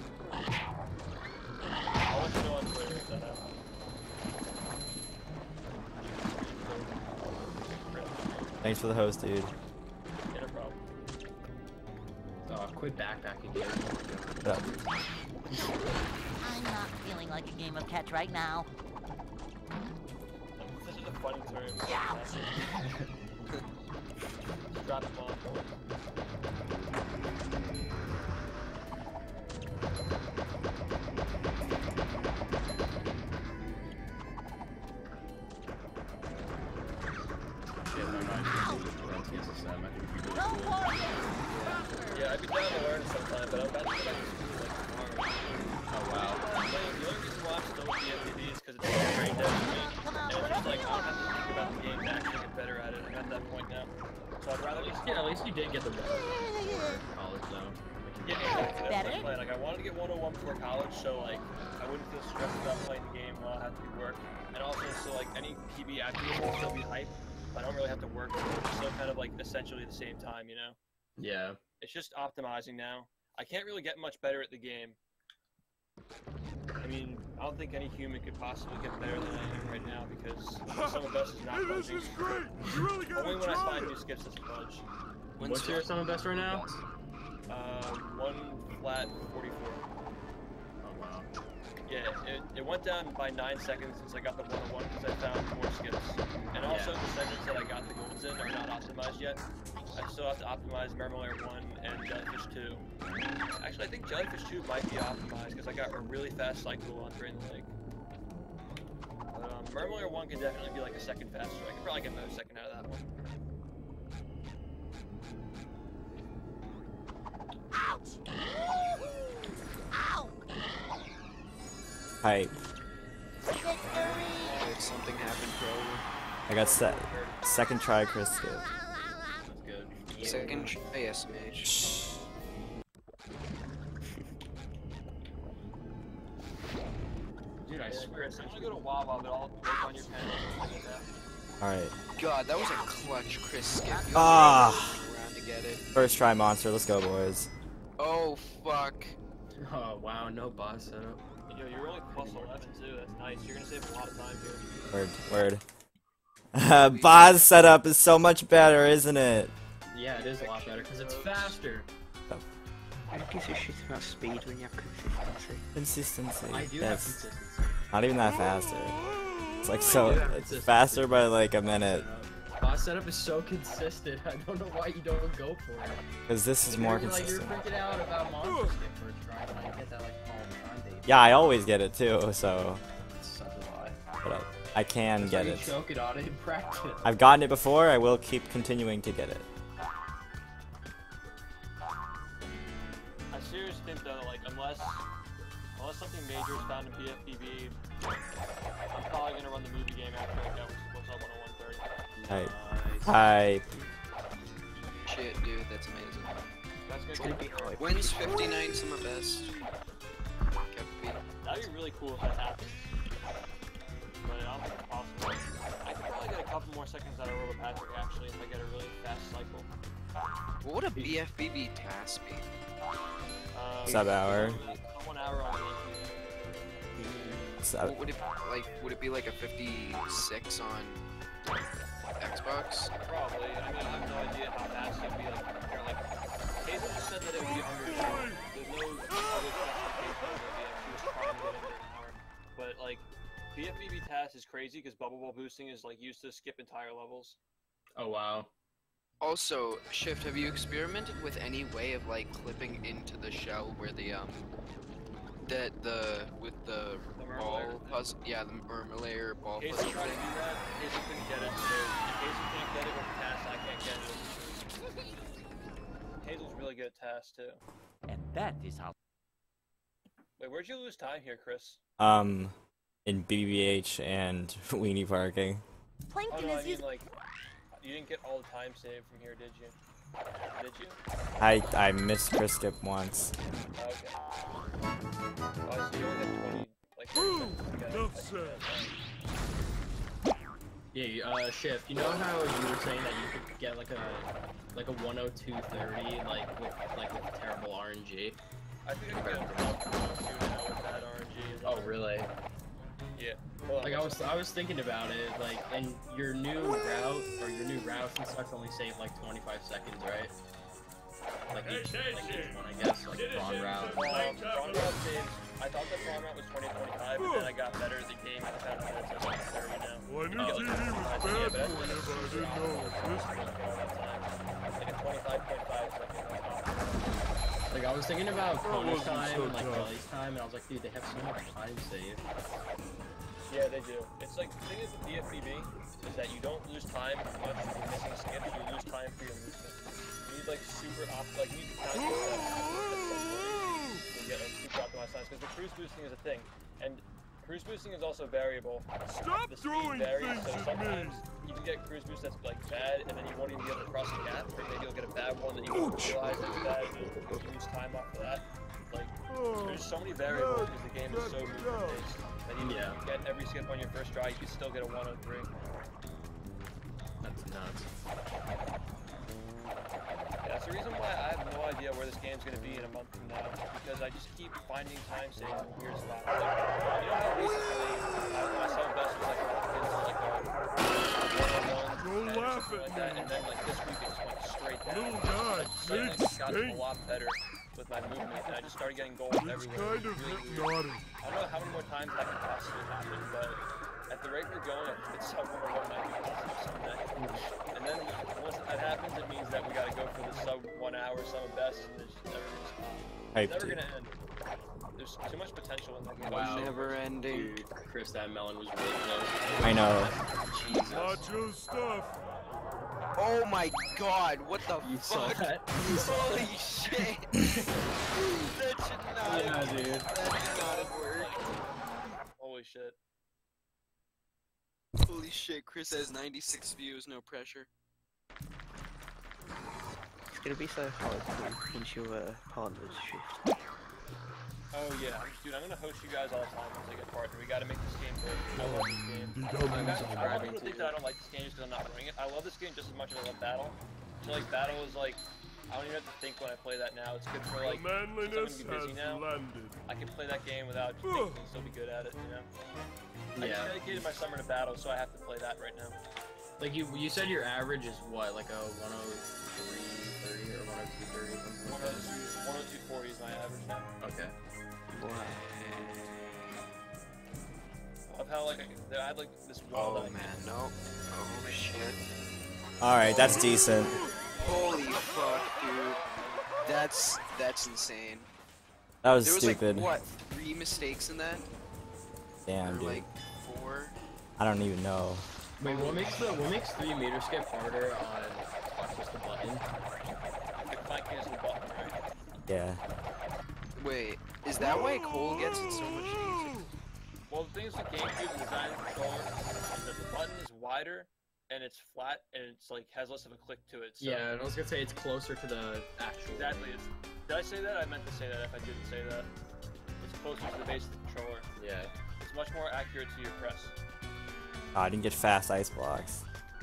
I'll let you know on Twitter if that happens. Thanks for the host, dude. Yeah, no problem. Quit backpacking, dude. Yeah. I'm not feeling like a game of catch right now. This is a funny term. Drop them off. Yeah, I'd be down to learn sometime, but I'm about to go back to school like tomorrow. Oh wow. The only reason why I'm still with the MTV is because it's all brain dead for me. And it's just like, I don't have to think about the game to actually get better at it. I'm at that point now. So I'd rather just At least you did get the college though. Yeah, exactly. That's my plan. Like, I wanted to get 101 before college, so like, I wouldn't feel stressed about playing the game while I have to be work. And also, so like, any PB afterwards will still be hype, but I don't really have to work. It's still kind of like essentially the same time, you know? Yeah. It's just optimizing now. I can't really get much better at the game. I mean, I don't think any human could possibly get better than I am right now because some of us is not budging. Only when I find new skips does it budge. What's your summon best right now? 1 flat 44. Oh wow. Yeah, it went down by 9 seconds since I got the 101 because I found more skips. And also the seconds that I got the golds in are not optimized yet. I still have to optimize Mermalair 1 and Jellyfish 2. Actually, I think Jellyfish 2 might be optimized because I got a really fast cycle on Drain the Lake. But Mermalair 1 can definitely be like a second faster. I can probably get another second out of that one. Ow! Hype. Something happened, bro. I got second try Chris skip. That's good. Second ASMH. I swear. Chris, you should go to Wawa, but I'll work on your pen and like that. Alright. God, that was a clutch Chris skip. You Ah. around to get it. First try monster. Let's go, boys. Oh fuck. Oh wow, no boss setup. Yo, you're only plus 11 too. That's nice. You're gonna save a lot of time here. Word. Boss setup is so much better, isn't it? Yeah, it is a lot better because it's faster. Who gives a shit about speed when you have consistency? Consistency. I do have consistency. Not even that faster. It's like I so. do have It's consistency. faster by like a minute. Boss setup is so consistent. I don't know why you don't go for it. Because this is more You're consistent. freaking out about monster skip first try, and I get that like all the time, baby. Yeah, I always get it too. So. It's such a lie. But I can That's get why it. You choke it on it in practice. I've gotten it before. I will keep continuing to get it. I seriously think though, like unless something major is found in BFBB, I'm probably gonna run the movie game after I get what's up on a 130. Hi. Shit, dude, that's amazing. That's gonna be hard. Wins 59 summer best. That'd be really cool if that happened. But I don't think it's possible. I could probably get a couple more seconds out of Robo Patrick actually if I get a really fast cycle. What would a BFBB task be? Sub-hour. 1 hour on What would it like? Would it be like a 56 on Xbox? Probably. I mean, I have no idea how fast it'd be. Like Hazel just said that it would be under an hour. There's no other specification that she was trying to get under an hour. But like, BFBB task is crazy because bubble ball boosting is like used to skip entire levels. Oh wow. Also, Shift, have you experimented with any way of like clipping into the shell where the with the ball puzzle, yeah, the Murmelayer ball Hazel puzzle tried to thing? do that. Hazel couldn't get it. So if Hazel can't get it with task, I can't get it. Hazel's really good at task too. And that is how. Wait, where'd you lose time here, Chris? In BBH and weenie parking. Oh no, I mean like, you didn't get all the time saved from here, did you? Did you? I missed Chris skip once. Okay. Oh, I see you only have 20, like 30 seconds to get it. Yeah, Shift, you know how you were saying that you could get like a 102.30 with terrible RNG? I think I can get up to 102 now with that RNG. Oh really? Yeah. Like I was thinking about it, like, and your new routes and stuff only save like 25 seconds, right? Like each one, I guess, like prawn route. Prawn route saves. I thought the prawn route was 20 to 25, but then I got better at the game and I found out it's like 30 now. Well, I knew TV was bad for you, but I didn't know it was this bad. Like a 25.5 second. Like I was thinking about pony wasn't time so and like tough. release time, and I was like, dude, they have so much time saved. Yeah, they do. It's like, the thing is with DFBB is that you don't lose time much if you're missing skips, you lose time for your movement. You need like super you need to count yourself to get like super optimized times, because the cruise boosting is a thing, and cruise boosting is also variable. Stop The speed throwing varies, things so at sometimes me! you can get cruise boost that's like bad, and then you won't even be able to cross the gap, or maybe you'll get a bad one that you won't realize it's bad, and you lose time off of that. Like, there's so many variables because the game is so movement based. And even if you get every skip on your first try, you can still get a 103. That's nuts. Yeah, that's the reason why I have no idea where this game's gonna be in a month from now, because I just keep finding time saving weird spots. Like, you know how recently my sub best was like a 101 or something like that, and then like this week it just went straight down. Little guy, I just got a lot better with my movement, and I just started getting goals everywhere. Kind of Really hypnotic. I don't know how many more times that could possibly happen, but at the rate we're going, I think it's sub 101 might be possible someday. And then once that happens, it means that we gotta go for the sub 1 hour summer best, and it's just never gonna stop. It's never gonna end. There's too much potential in that game. Wow. Never ending. Dude, Chris, that melon was really close. I know. Jesus. Nacho stuff. Oh my god, what the You saw fuck? that? Holy shit! That should not Yeah, have, dude. that should not have worked. Holy shit. Holy shit, Chris has 96 views, no pressure. It's gonna be so hard once your partners shift. Oh yeah, dude, I'm gonna host you guys all the time once I get partner. We gotta make this game good. I love this game. I want people to think that I don't like this game just because I'm not running it. I love this game just as much as I love Battle. So like Battle is like, I don't even have to think when I play that now. It's good for like, since I'm gonna be busy now, I can play that game without thinking and still be good at it, you know? I just dedicated my summer to Battle, so I have to play that right now. Like you said your average is what, like a 103.30 or 102.30 or something? 102.40 is my average now. Okay. Wow. Of how like I had like this wall. Oh man, no. Oh shit. Alright, that's decent. Holy fuck, dude. That's insane. That was there was stupid. Like, what, 3 mistakes in that? Damn, or dude. like 4? I don't even know. Wait, what makes 3 meter skip harder on Xbox? Just the button? The clanking is the button, right? Yeah. Wait, is that why Cole gets it so much easier? Well, the thing is, the GameCube design controller is that the button is wider and it's flat and it's like has less of a click to it. So Yeah, and I was gonna say it's closer to the actual. exactly. Did I say that? I meant to say that. If I didn't say that, it's closer to the base of the controller. Yeah. It's much more accurate to your press. Oh, I didn't get fast ice blocks.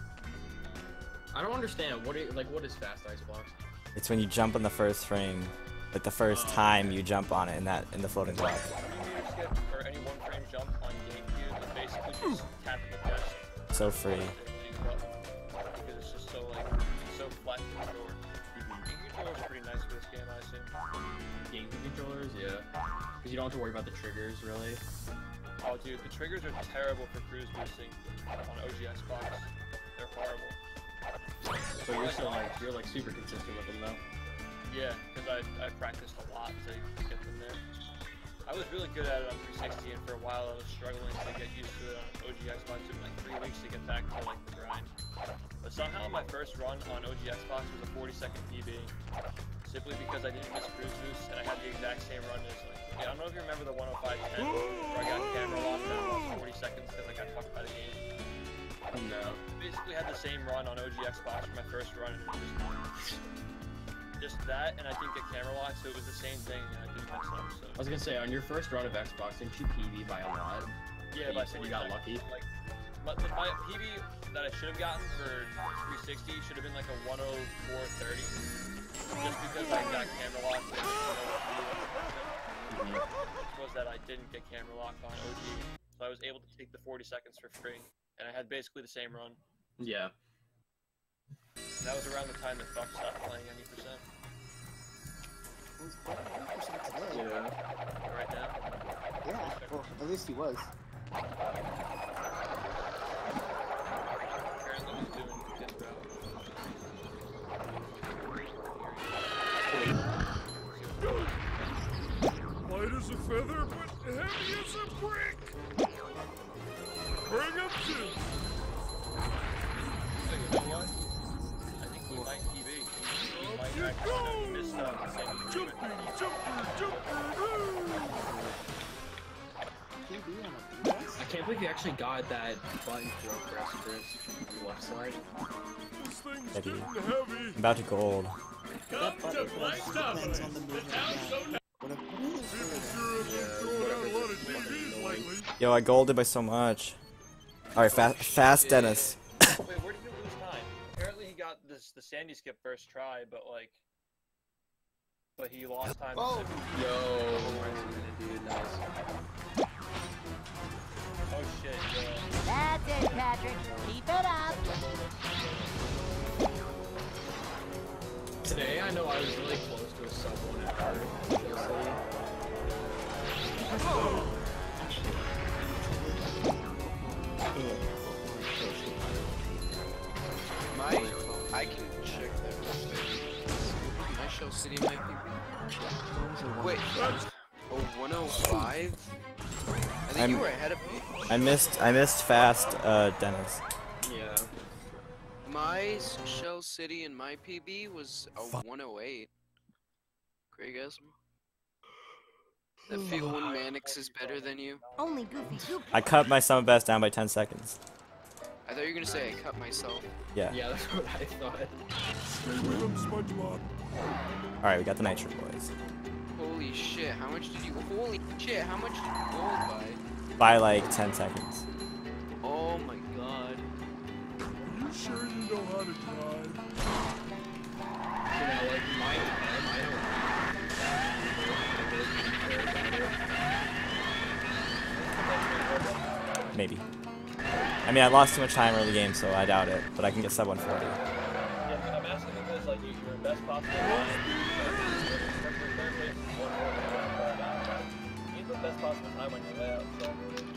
I don't understand. What is fast ice blocks? It's when you jump on the first frame, like the first time you jump on it in the floating block. Meter skip or any one frame jump on GameCube is basically just tapping the chest. So free. Because it's just so like so flat to control. GameCube controllers are pretty nice for this game, I assume. GameCube controllers, yeah. Because you don't have to worry about the triggers, really. Oh, dude, the triggers are terrible for cruise boosting on OG Xbox. They're horrible. But you're like super consistent with them though. Yeah, because I practiced a lot to get them there. I was really good at it on 360, and for a while I was struggling to get used to it on OG Xbox. It took like 3 weeks to get back to like the grind. But somehow my first run on OG Xbox was a 40-second PB, simply because I didn't miss cruise boost and I had the exact same run as like. Yeah, I don't know if you remember the 105.10 where I got camera locked and I lost 40 seconds because I got fucked by the game. No. Basically had the same run on OG Xbox for my first run, and it was just that, and I didn't get camera lock, so it was the same thing, and I didn't mess up. So. I was gonna say, on your first run of Xbox, didn't you PB by a lot? Yeah, but you got lucky. Like, my PB that I should have gotten for 360 should have been like a 104.30, just because I got camera lock. Was that I didn't get camera lock on OG, so I was able to take the 40 seconds for free, and I had basically the same run. Yeah. And that was around the time that Fuck stopped playing any percent. Yeah. Right now? Yeah, well, at least he was. Apparently he's doing just about. Light as a feather, but heavy as a brick. Bring up two. You know what? I think he might PB. He might actually miss I can't believe you actually got that button throw press for the left side. Eddie. I'm about to gold. That button press depends on the movement. Yo, I golded by so much. Alright, fast Dennis. Wait, where did you lose time? Apparently he got the Sandy skip first try, but he lost time. Oh! Yo, dude, nice. Oh shit, yeah. That's it, Patrick. Keep it up. Today, I know I was really close to a sub 1 hour, obviously. I can check that real quick. Can I show City my PB? Wait, oh, 105? I think you were ahead of me. I missed fast Dennis. Yeah. My Shell City and my PB was a 108. Craig Esma. That feel when Mannix is better than you. Only Goofy. I cut my summer best down by 10 seconds. I thought you were gonna say I cut myself. Yeah. Yeah, that's what I thought. Stay with him, SpongeBob. Alright, we got the Nitro boys. Holy Holy shit, how much did you gold buy? By like 10 seconds. Oh my god. Are you sure you know how to drive? You know, like my time, I don't really care about it. Maybe. I mean, I lost too much time early game, so I doubt it. But I can get sub 140. Yeah, I'm asking because like you're best possible time. You need the best possible time on your layout, so.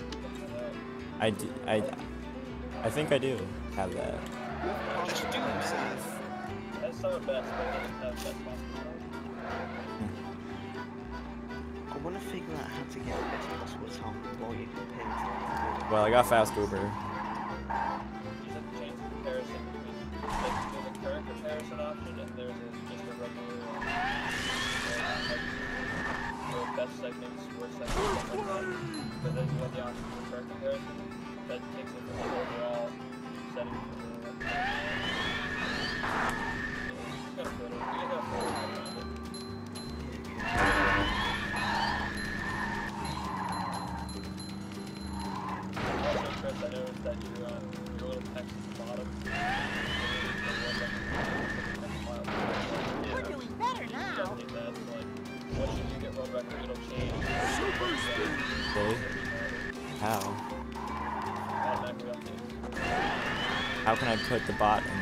I think I do have that. Just do math. That's some of the best, but it doesn't have best possible time. I want to figure out how to get the best possible time while you're comparing to Well, I got fast Uber. You just have to change the comparison because like, there's a current comparison option and there's just a regular for best segments, worst segments, stuff like that. But then you have the option for current comparison that takes it from the overall setting for the it's kind of good. You can have full around it. Also, Chris, I noticed that your little text at the bottom. We're doing better now. Definitely that. Like, once you do get world record, it'll change. Really? How? Automatically updates. How can I put the bot in there?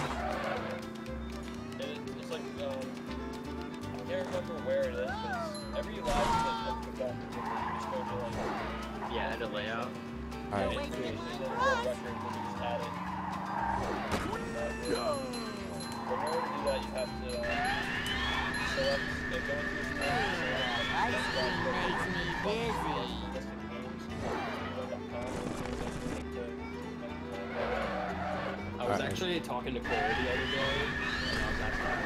It's like, I can't remember where it is, but it's every live that you just go to like. Yeah, the layout. Alright. World record, then you just add it. In order to do that, you have to select, go into your screen, Ice cream makes me dizzy. I was actually talking to Cole the other day, and I was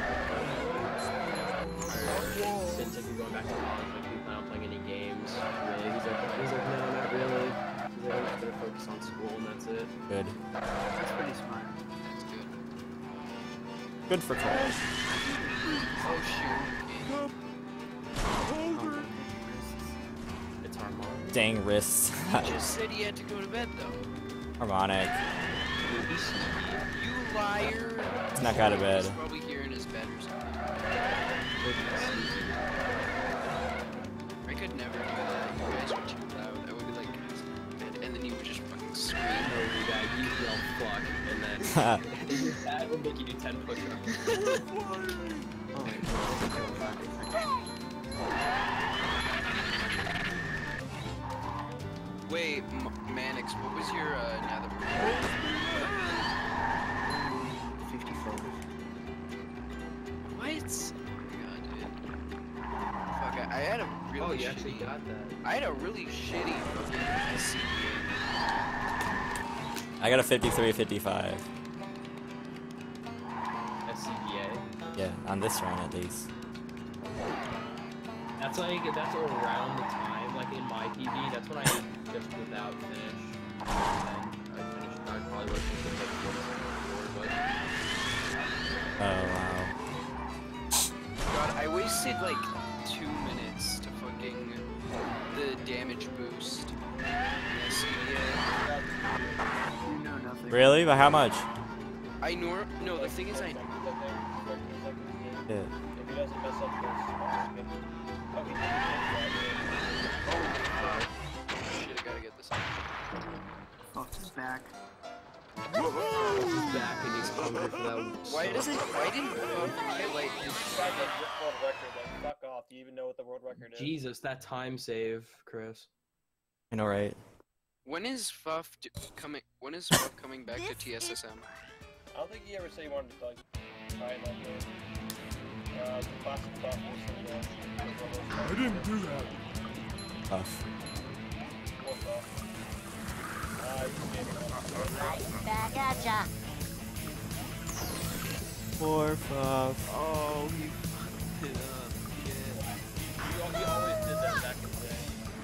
asking him, since if you're going back to college, like, do you plan on playing any games? Really? He's like, no, not really. He's like, I'm just gonna focus on school, and that's it. Good. That's pretty smart. That's good. Good for college. Oh shoot. It's harmonic. Dang wrists. He just said he had to go to bed though. Harmonic. You liar. Snuck out of bed. He's probably here in his bed or something. I could never do that. You guys were too loud. I would be like, guys, bed, and then you would just fucking scream. No, you guys, you yell fuck, and then that will make you do 10 push-ups. Oh my Wait, Manix, what was your nether? 55. What? Oh my god, dude. Fuck, I had a really Oh, you shitty, actually got that. I had a really shitty fucking SCBA. I got a 53-55. SCBA? Yeah, on this round at least. That's like, that's around the time, like in my PB, that's when I just without finish. And then I finished, I probably would have been like 4 but... Oh, wow. God, I wasted like 2 minutes to fucking the damage boost. SCBA. You know nothing. Really? By how much? No, the thing is Yeah. If he doesn't mess up this, okay. Shit, I gotta get this out. Fox is back. He's back and he's hungry for that. Why didn't highlight his Besides, like, world record, like, fuck off. Do you even know what the world record is? Jesus, that time save, Chris. I know, right? When is Fuff coming back to TSSM? I don't think he ever said he wanted to, like, try and, like, classic stuff or something. I didn't do that. Tough. Right back at ya. Poor Fuff. Oh, he fucked it up. Yeah. He always did that back in the day.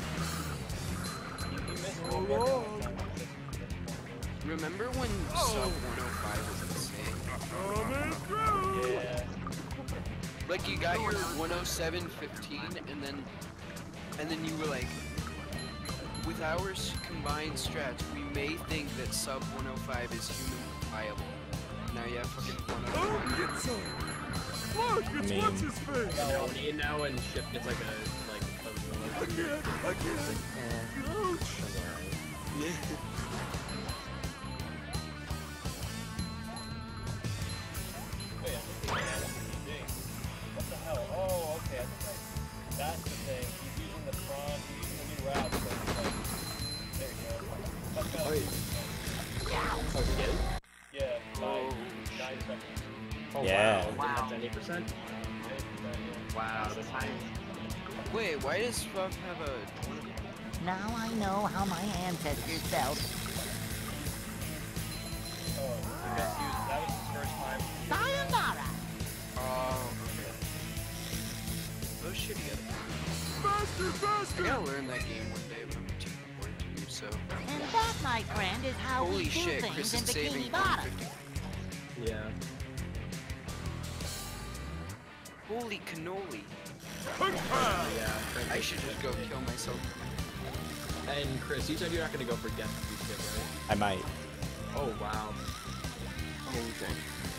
He missed world record. Remember when sub 105 was insane? Yeah. Like you got your 107.15 and then you were like, with our combined strats, we may think that sub 105 is human viable. Now you have fucking 105. Look, it's what's his face? No, me now and Ship gets like a I can't. Ouch. Wait, what the hell? Oh, okay. I think that's the thing. He's using the front, he's using the new route. So it's like, there you go. That's kind of yeah, by 9 seconds. Oh, Yeah. Wow. That's 80%? Wow, that's high. Wait, why does Ruff have a... Now I know how my ancestors felt. Oh, I guess that was his first time. Sayonara! Oh, okay. Those shit together. Faster! I gotta learn that game one day when I'm 2.2, so... And that, my friend, is how Holy we do shit, things Chris in is saving Bikini Bottom. 150. Yeah. Holy cannoli. Yeah. I should just go kill myself. And Chris, you said you're not gonna go for guest shit, right? I might. Oh wow. Amazing.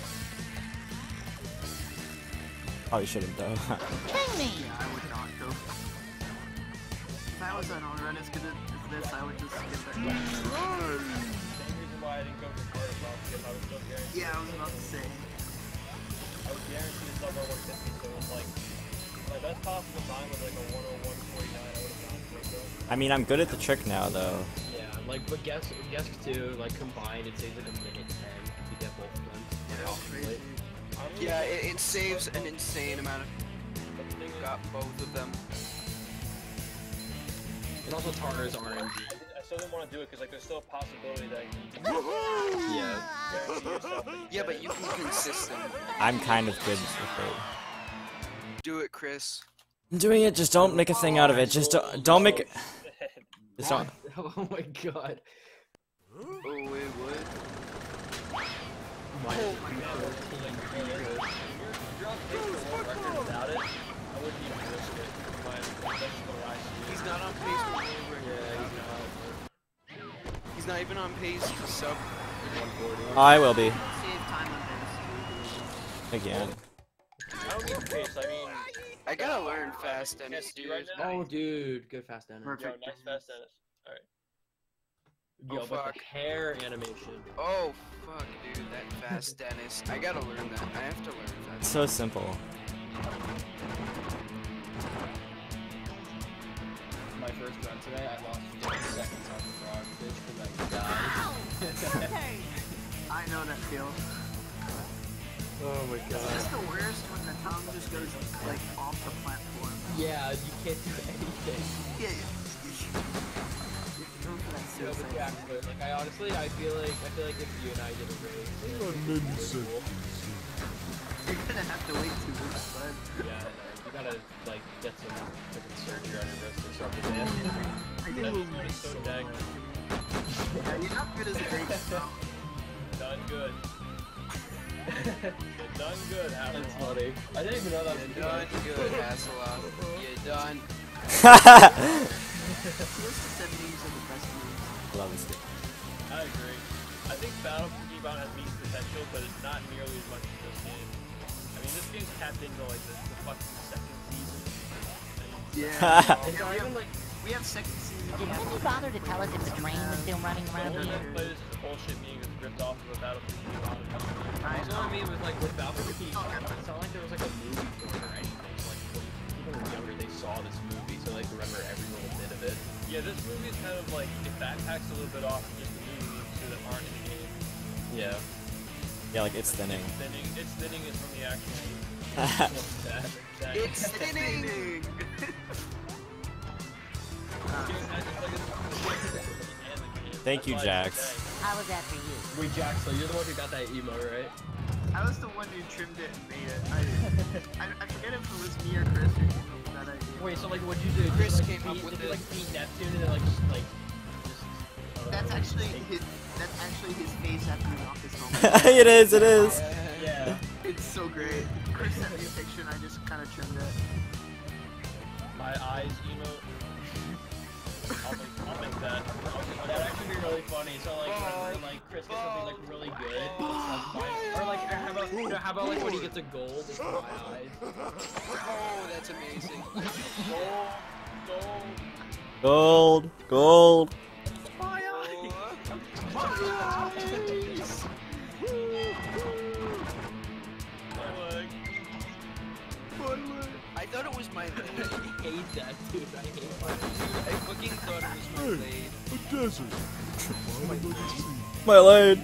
Probably shouldn't though. King me! Yeah, I would not go. If I was on a run as good as this, I would just skip it. Same reason why I didn't go for Florida Bob, because I was still guaranteed. Yeah, I was about to say. I was guaranteed somewhere 150, so it was like, my best possible time was like a 101.49, I would have gone for it. I mean, I'm good at the trick now though. Yeah, like, but guess 2, like, combined, it saves like a minute 10 to get both of them. Crazy. Yeah, it saves an insane amount of... Got both of them. And also Tara's RNG. I still didn't want to do it because like there's still a possibility that you can Yeah. guarantee yourself that you Yeah, but you can consistent. I'm kind of good with it. Do it, Chris. I'm doing it, just don't make a thing out of it. Just don't make it. Just don't. Oh my god. Oh, wait, what? without it, I wouldn't even risk it. He's not on pace for world record. Yeah, He's not even on pace for sub 140. I will be. Save time on this. Again. I don't need pace, I mean... I gotta learn fast tennis, dude. Right now? Oh, dude, good fast tennis. Yo, nice fast tennis. Alright. Yo, Oh, but fuck. the hair animation. Oh, fuck, dude, that fast tennis. I gotta learn that. I have to learn that. It's so simple. My first run today, I lost 50 seconds on the frog fish because I died. I know that feel. Oh my It's just the worst when the tongue just goes like off the platform. Yeah, you can't do anything. Yeah, you're going for that Yeah, but suicide. yeah, but, like I honestly, I feel like if you and I did a race, it would be really cool. You're gonna have to wait 2 weeks, bud. Yeah, I know. You gotta like get some freaking surgery on your wrist or something. Man. I That do. dude is so dang. Yeah, you're not good as a great Done good. You're done good, Howard. That's funny. I didn't even know that was You're done good, Hasselhoff. You're done. Close to 70s are the best moves. Love this game. I agree. I think Battle for Pokemon has meat potential, but it's not nearly as much as this game. I mean, this game's tapped into like the fucking second season. Yeah. It's not even like We have second season. Did any bother to tell us if the train was still running The around only here? way to play this is the bullshit meaning that's ripped off of a Battle for Pokemon. that's what I mean with like with Battle for Pokemon. It's not like there was like a movie for it or anything. It's like when people were younger, they saw this movie, so like remember every little bit of it. Yeah, this movie is kind of like, it backpacks a little bit off just the movie moves that aren't in the game. Yeah. Yeah, like it's thinning. Its thinning is from the actual movie. It's thinning! Thank you, Jax. How was that for you? Wait, Jack, so you're the one who got that emo, right? I was the one who trimmed it and made it. I forget if it was me or Chris who came up with that idea. Wait, so like what'd you do? Chris Did you, like, came up beat- with did you it. like beat Neptune and then like That's actually his face after he knocked his helmet. It is, it is. Yeah. It's so great. Chris sent me a picture and I just kind of trimmed it. My eyes emote. I'll make that. That'd actually be really funny. So like when like Chris gets something like really good, or like how about like when he gets a gold, it's my eyes. Oh, that's amazing. Gold, gold. My eyes. I thought it was my leg. I hate that, dude. I hate my I fucking thought it was my leg. A desert. My lane.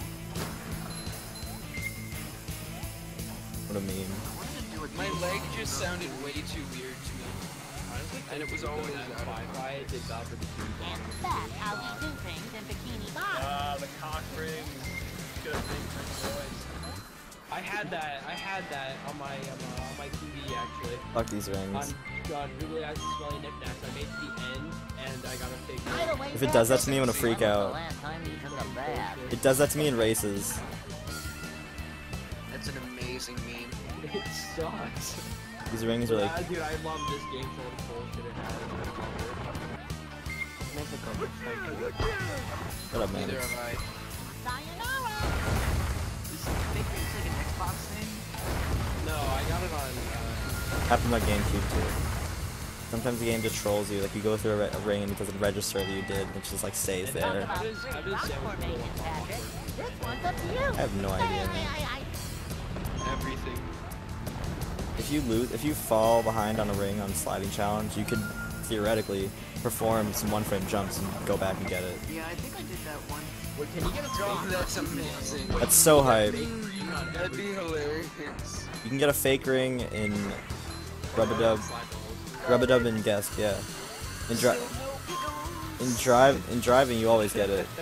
What a meme. My leg just sounded way too weird to me. And it was always out of Wi-Fi. It's about the bikini box. That's how we do things in Bikini Bottom. The cock ring. Good thing for boys. I had that on my TV actually. Fuck these rings. On Google Ads Smelly Knickknacks. I made it to the end and I got a fake. If it does that to me, I'm gonna freak out. Last time you took a bath. It does that to me in races. That's an amazing meme. It sucks. These rings are like. Yeah, dude, I love this game for the bullshit it has. What up, man? Neither have I. Sayonara! No, I got it on. Happened on GameCube too. Sometimes the game just trolls you. Like you go through a ring and it doesn't register that you did, which just like stays there. How does This one's up to you. I have no idea, man. Everything. If you fall behind on a ring on sliding challenge, you could theoretically perform some one-frame jumps and go back and get it. Yeah, I think I did that one. Wait, can you get a Oh, that's amazing. That's so hype. That'd be hilarious. You can get a fake ring in Rub-a-Dub and Guest, yeah. In driving, you always get it.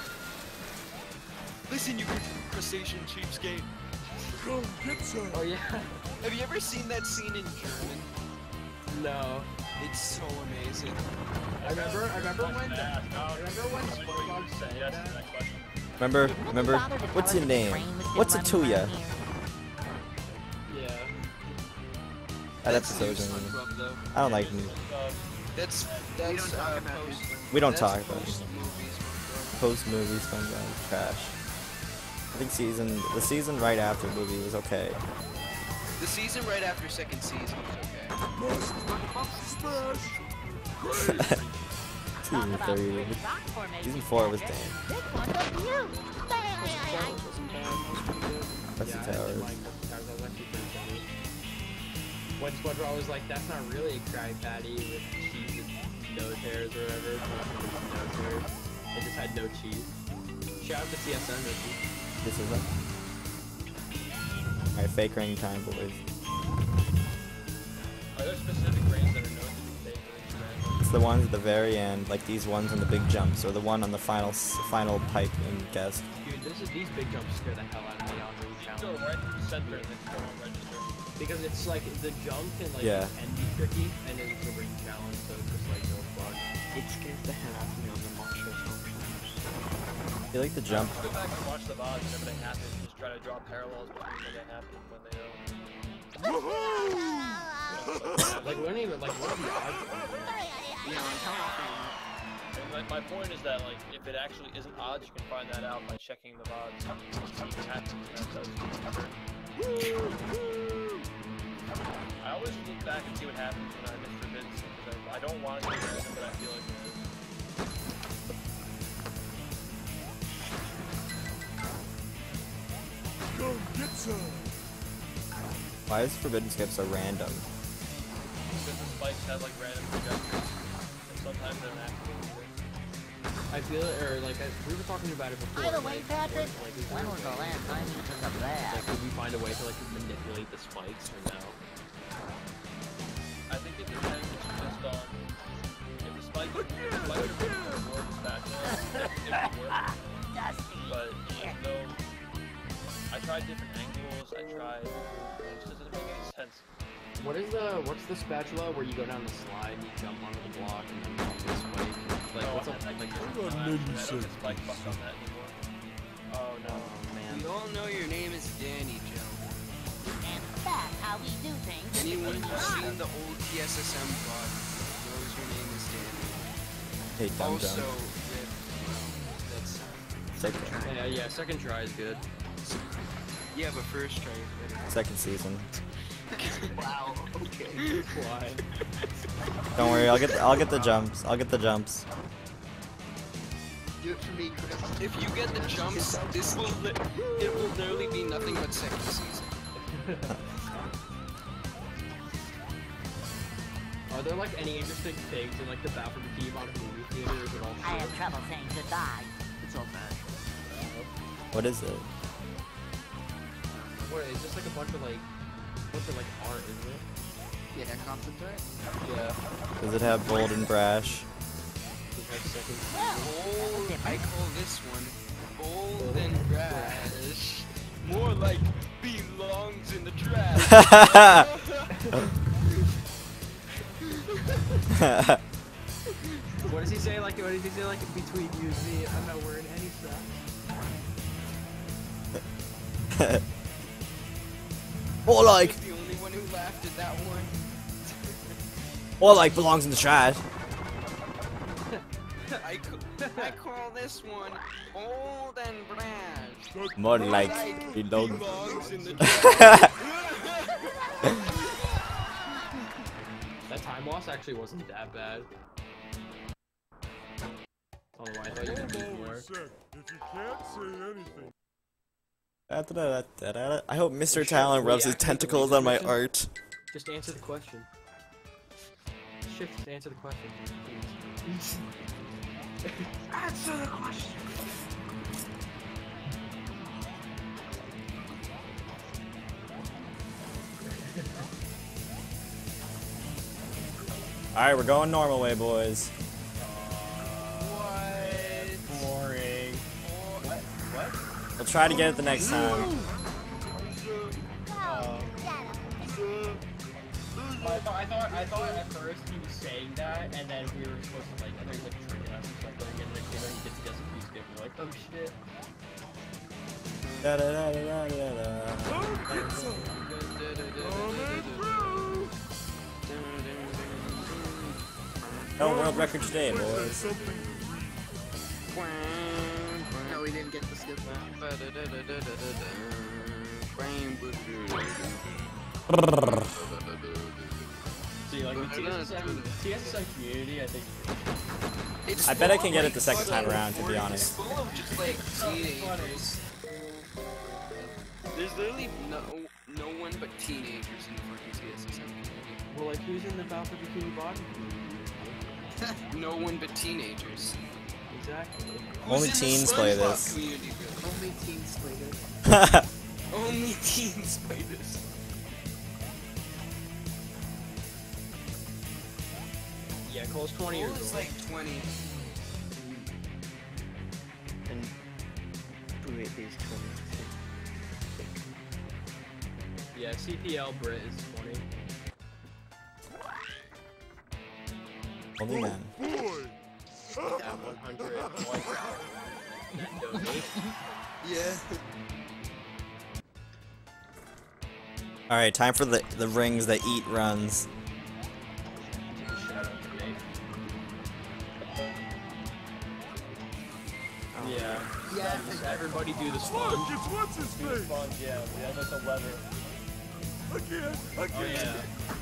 Listen, you crustacean cheapskate. Come get some. Oh yeah. Have you ever seen that scene in German? No. It's so amazing. I remember when SpongeBob said Yes, that. next question. Remember, what's your name? What's it to ya? Yeah. That episode. SpongeBob, though. I don't like him. That's don't talk about post. We don't That's talk about it. post-movie SpongeBob. Post-movie SpongeBob is trash. I think the season right after movie was okay. The season right after second season was okay. Season 3. Season 4 was damn. This one's up to you. That's the towers. When SpongeBob was like, that's not really a Krabby Patty with cheese and nose hairs or whatever. Nose hairs. It just had no cheese. Shout out to CSN, Ricky. This is it. Alright, fake ring time, boys. Are there specific rings that are known to be fake rings? It's the ones at the very end, like these ones on the big jumps, or the one on the final pipe in Guest. Dude, these big jumps scare the hell out of me on Ring Go Challenge. right through the center and then go on register. Because it's like, the jump can like Yeah. can be tricky, and then it's a Ring Challenge, so it's just like, no fuck. It scares the hell out of me on the monster sometimes. I feel like the jump. Go back and watch the VODs whenever they happen. Just try to draw parallels between when they happen and when they don't. Like, we don't even, like, what are the odds? Yeah, like how often? And my point is that, like, if it actually isn't odds, you can find that out by checking the VODs. I always look back and see what happens when I miss Forbidden Sin, because I don't want to do it, but I feel like it is. Come get some. Why is Forbidden Skip so random? Because the spikes have, like, random trajectories, and sometimes they're not activated either. I feel, or like, we were talking about it before. By the way, like, Patrick, like, is when there was a the way- last time you took a bath? Like, could we find a way to, like, manipulate the spikes, or no? I think it depends just on if the spike are more spatula, it would work. But there's no. I tried different angles. I tried. It just doesn't make any sense. What's the spatula where you go down the slide and you jump onto the block and then off the spike? Like, No, what's I up? don't Like, get spike fucked on that anymore. oh no. We all know your name is Danny, Joe. And that's how You do things. Anyone who's seen the old TSSM bot knows your name is Danny. Hey, dumb Also, dumb. that's It's okay. Yeah, second try is good. yeah, but first try is better. Second season. Wow. Okay. Why? Don't worry, I'll get the jumps. I'll get the jumps. Do it for me, Chris. If you get the jumps, it will literally be nothing but second season. Are there like any interesting things in like the Battle for Bikini Bottom movie theater? Or is it all I have trouble saying goodbye. It's all bad. What is it? What is just like a bunch of like art, isn't it? Yeah, concept art. Yeah. Does it have bold and brash? It has second. Bold, I call this one bold and brash. More like belongs in the trash. What does he say? Like, what does he say? Like, between you and me, I'm not wearing any socks. Or like, The only one who laughed at that one. belongs in the trash. I call this one bold and brash. More like belongs. Belongs in the trash. That time loss actually wasn't that bad. Oh, I thought you could do more. If you can't say anything. I hope Mr. Talon rubs his tentacles on my art. Just answer the question. Shift, just answer the question. Please. Answer the question. Alright, we're going normal way, boys. Boring. What? We'll try to get it the next time. I thought at first he was saying that, and then we were supposed to like, I thought he was like tricking us or something, and then he gets to guess if he's good. We're like, oh shit. Da da da da da da. No world record today, boys. No, we didn't get the skip back. See, like, with TSSM community, I think... I bet I can get it the second time around, to be honest. It's full of just like teenagers. There's literally no one but teenagers in the fucking TSSM community. Well, like, who's in the Battle for Bikini Bottom community? No one but teenagers. Exactly. Only Who's in the teens play SpongeBob this. community, really? Only teens play this. Only teens play this. Yeah, Cole's 20 years Cole is old. like 20. And Brit is 20. Yeah, CPL Brit is 20. Only man. Yeah, 100. Net donate. Yeah. Alright, time for the rings that eat runs. Shout out to Dave. Yeah. Just everybody do the sponge. Look, it's what's his Do the face? sponge, yeah. We have like a lever. Again. Oh yeah.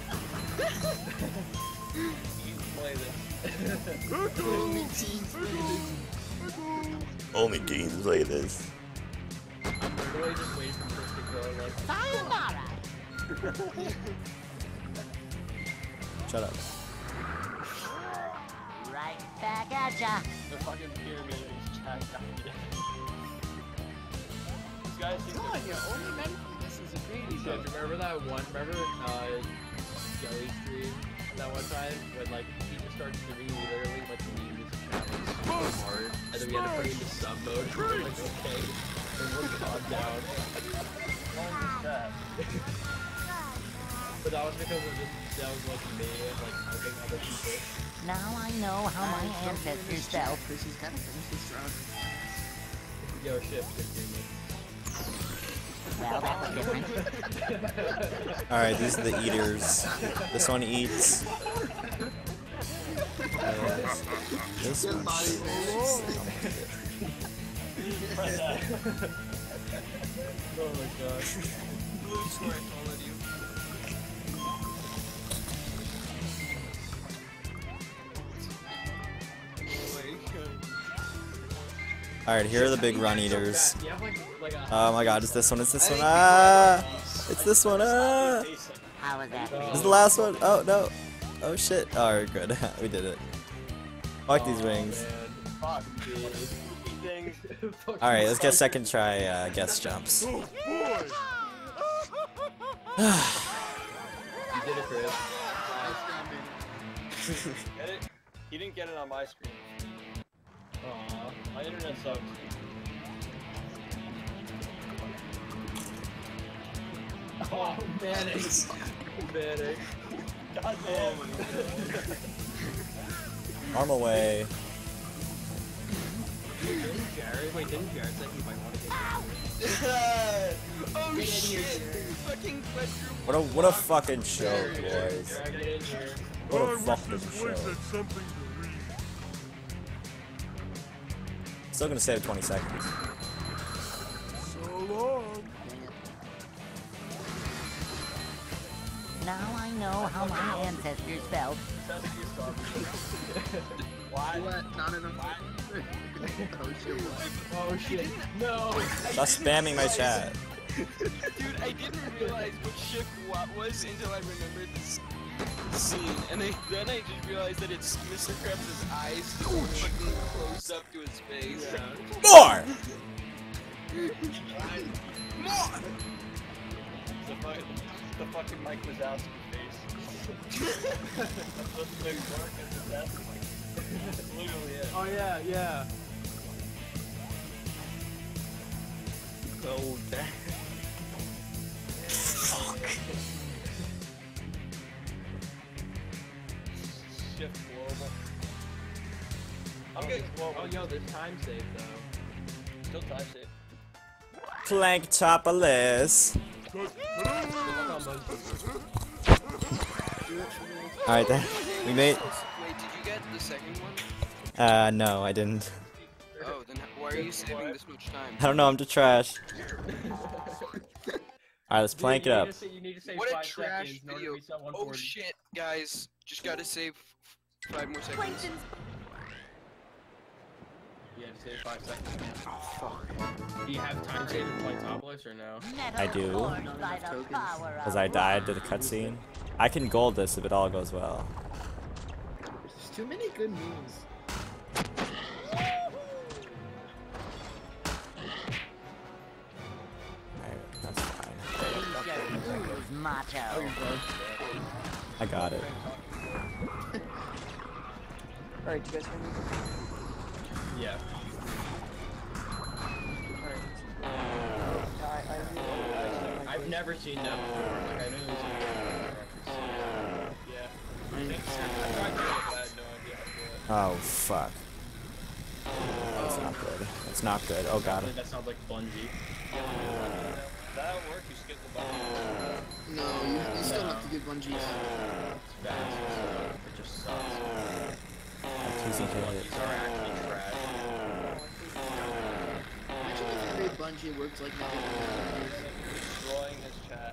You play this. Only teens play this. Only teens play this. I'm literally just waiting for Chris to go like... Sayonara. Shut up. Right back at ya. The fucking pyramid is jacked up. These guys think Come on, yeah, only men play this is a great You guys remember that one? Remember Jelly Stream that one time when like he just started streaming literally like the music channels so hard, and then we had to put it into sub mode. And we were like, okay, and we're calm down. But that was because of just that was like me and like helping other people. Now I know how my ancestors felt. Chris, he's gotta finish this round. Yo, shift, just do me. Well, that was different. Alright, these are the eaters. This one eats. This one Oh my gosh. Alright, here are the big run eaters. Oh my god, it's this one, it's this one. Ah! It's this one, ah! How was that? This is the last one. Oh no. Oh shit. Oh, we're good. We did it. Fuck these wings. Fuck, dude. Things. Alright, let's get second try guest jumps. Oh boy! You did it, Chris. Get it? He didn't get it on my screen. Aww. My internet sucks. Oh, mayonnaise. Mayonnaise. God damn. Arm away. Didn't Jared say he might want to get Oh shit! Fucking What a fucking show, boys. What a fucking show. Still gonna save 20 seconds. So long. Now I know how my ancestors felt. What? Not enough. Oh shit. No! Stop spamming my chat. Dude, I didn't realize what Shook What was until I remembered this scene, and then I just realized that it's Mr. Krabs' eyes fucking close up to his face. More! More! The fucking Mike Wazowski face. That's what the big work is, that's like, literally it. Oh yeah, yeah. Oh, damn. Fuck. Shift global. I'm getting global. Oh yo, there's time save though. Still time save. Planktopolis. Alright then. We made. Wait, did you get the second one? No, I didn't. Oh, then why are you saving this much time? I don't know, I'm just trash. Alright, let's plank it up. What a trash video. Oh shit, guys. Just gotta save 5 more seconds. You have to save 5 seconds. Oh, fuck. Do you have time save in Planktopolis or no? I do. Because I died to the cutscene. I can gold this if it all goes well. There's too many good moves. That's fine. Macho. I got it. Alright, do you guys hear me? Yeah. I've never seen that before. Like, I've never seen that. Yeah. I tried to do it, but I had no idea how to do it. Oh, fuck. That's not good. That's not good. Oh, god. That sounds like Bungie. That'll work, you skip the button. No, you still have to do bungees. It's fast, so it just sucks. That's easy to hit. Bungees are actually trash. Actually, if every bungee works like that. Destroying his chat.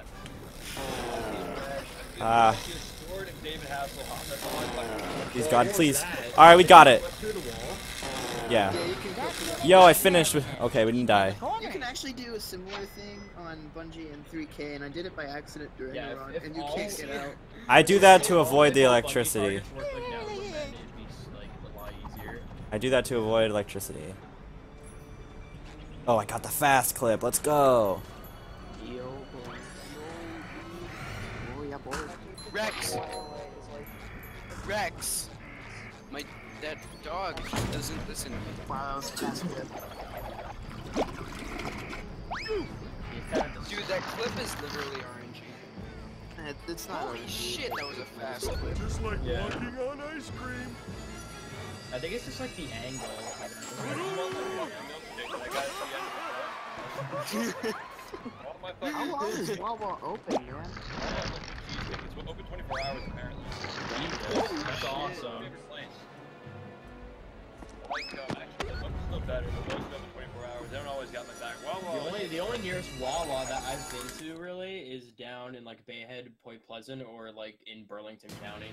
Ah. David Hasselhoff. That's all I'm like. Please, God, please. Alright, we got it. Yeah. Yo, I finished with. Okay, we didn't die. You can actually do a similar thing on Bungie and 3K, and I did it by accident during the run, and you can't get out. I do that to avoid the electricity. I do that to avoid electricity. Oh, I got the fast clip. Let's go. Rex! Rex! That dog just doesn't listen to me. Wow, that was fast clip. Dude, that clip is literally RNG. It's not Holy shit, that was a fast clip. Just like walking on ice cream. I think it's just like the angle. my fucking. How long is Wawa open, man? It's open 24 hours apparently. That's awesome. Like, actually, the Mo's still better. The Mo's open 24 hours. They don't always got my back. The only nearest Wawa that I've been to really is down in like Bayhead, Point Pleasant, or like in Burlington County.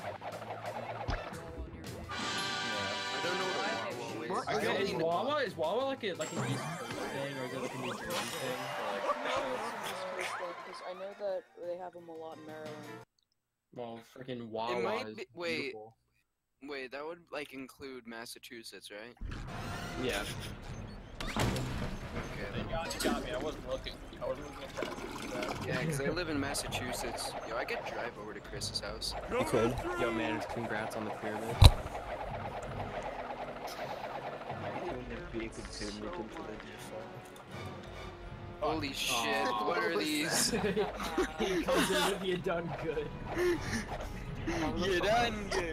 I don't know what Wawa is. Is Wawa like an East Coast thing, or is it like a New Jersey thing? Because I know that they have them a lot in Maryland. Well, freaking Wawa It might is be, wait, beautiful. wait, that would like include Massachusetts, right? Yeah. Okay. You got me. I wasn't looking. I wasn't looking at that. Yeah, because I live in Massachusetts. Yo, I could drive over to Chris's house. You could. Yo, man, congrats on the pyramid. Holy shit, what are these? He comes in with you done good. You done good.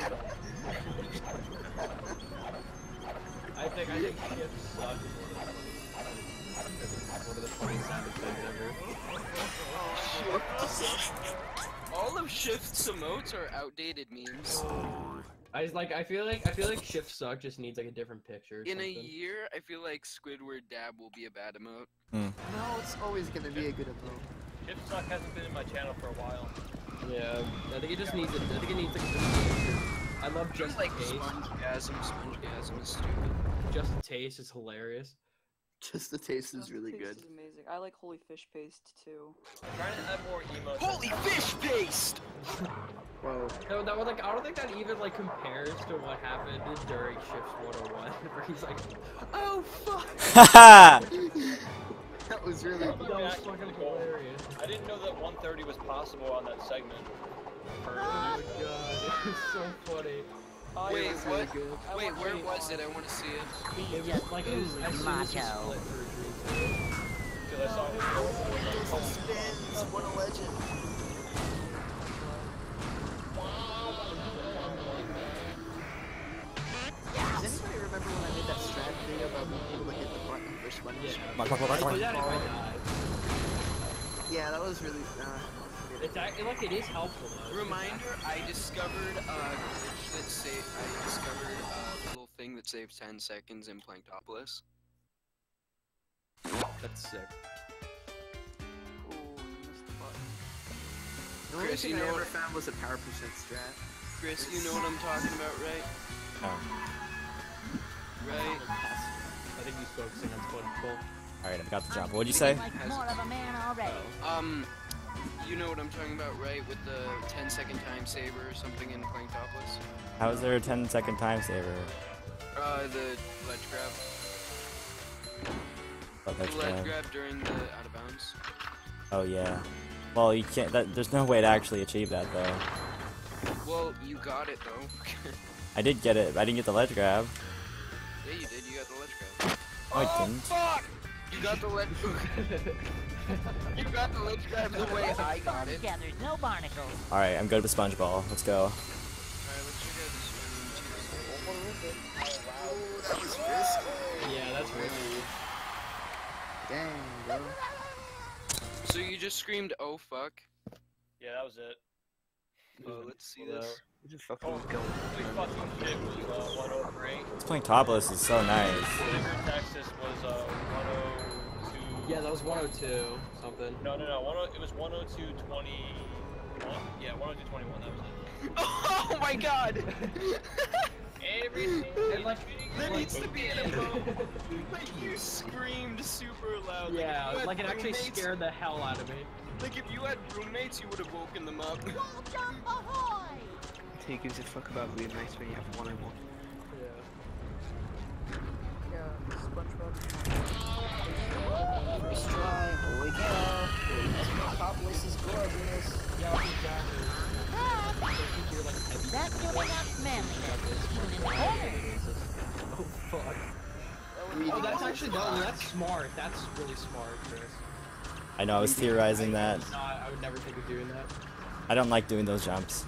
I think shifts suck. One of the funniest sound effects ever. All of Shift's emotes are outdated memes. I feel like shift suck just needs like a different picture. In a year, I feel like Squidward Dab will be a bad emote. No, it's always gonna be a good emote. Chip Suck hasn't been in my channel for a while. Yeah, I think it just needs. I think it needs like a different picture. I love Just like Taste. Spongegasm is stupid. Just Taste is hilarious. Just the taste is really good. Is amazing. I like Holy Fish Paste too. I'm trying to add more emotes. Holy Fish Paste! Whoa. No, that was like I don't think that even like compares to what happened during Shifts 101, where he's like, oh fuck. That was really That was fucking hilarious. I didn't know that 130 was possible on that segment. Oh my god, it was so funny. Wait, It was what? really good. Wait, where was it? I want to see it. It was like it was as soon as he split for a dream. Because I saw him go. Spins, what a legend. Does anybody remember when I made that strat video about being able to hit the button for sponge? Yeah, that was really. It's like it is helpful though. Reminder: I discovered a little thing that saves 10 seconds in Planktopolis. That's sick. Ooh, you missed the button. The only Chris, thing you I know ever what- found was a power percent strat. Chris, you know what I'm talking about, right? Right? I think he's focusing on SpongeBob. Alright, I've got the job. What'd you say? Like more of a man already. You know what I'm talking about, right? With the 10-second time saver or something in Planktopolis? How is there a 10-second time saver? The ledge grab. Oh, that's The ledge bad. grab during the out of bounds. Oh yeah. Well, you can't. There's no way to actually achieve that though. Well, you got it though. I did get it. I didn't get the ledge grab. Yeah, you did. You got the ledge grab. No, I didn't. Fuck! You got the ledge. You got the ledge grab the way I got it. Together, no barnacles. All right, I'm good with SpongeBall. Let's go. Alright, let's check out this Oh, that was risky. Yeah, that's risky. Dang, bro. So you just screamed, "Oh fuck"? Yeah, that was it. Let's see this. What the fuck Oh, was going holy fucking shit was 103. This Planktopolis is so nice. Denver, Texas was 102. Yeah, that was 102 something. No, it was 102.21. Yeah, 102.21. That was it. Oh my god! Everything. And like, There needs to be an emote. Like you screamed super loud. yeah, if you like it had actually roommates- scared the hell out of me. Like if you had roommates, you would have woken them up. Wall jump ahoy! So he gives a fuck about roommates when you have one-on-one. Yeah, SpongeBob. First try, holy cow. Planktopolis is gorgeous. Yeah, exactly. That's giving up manly. Oh fuck. Oh, that's actually that's smart. That's really smart, Chris. I know. I was theorizing that. No, I would never think of doing that. I don't like doing those jumps.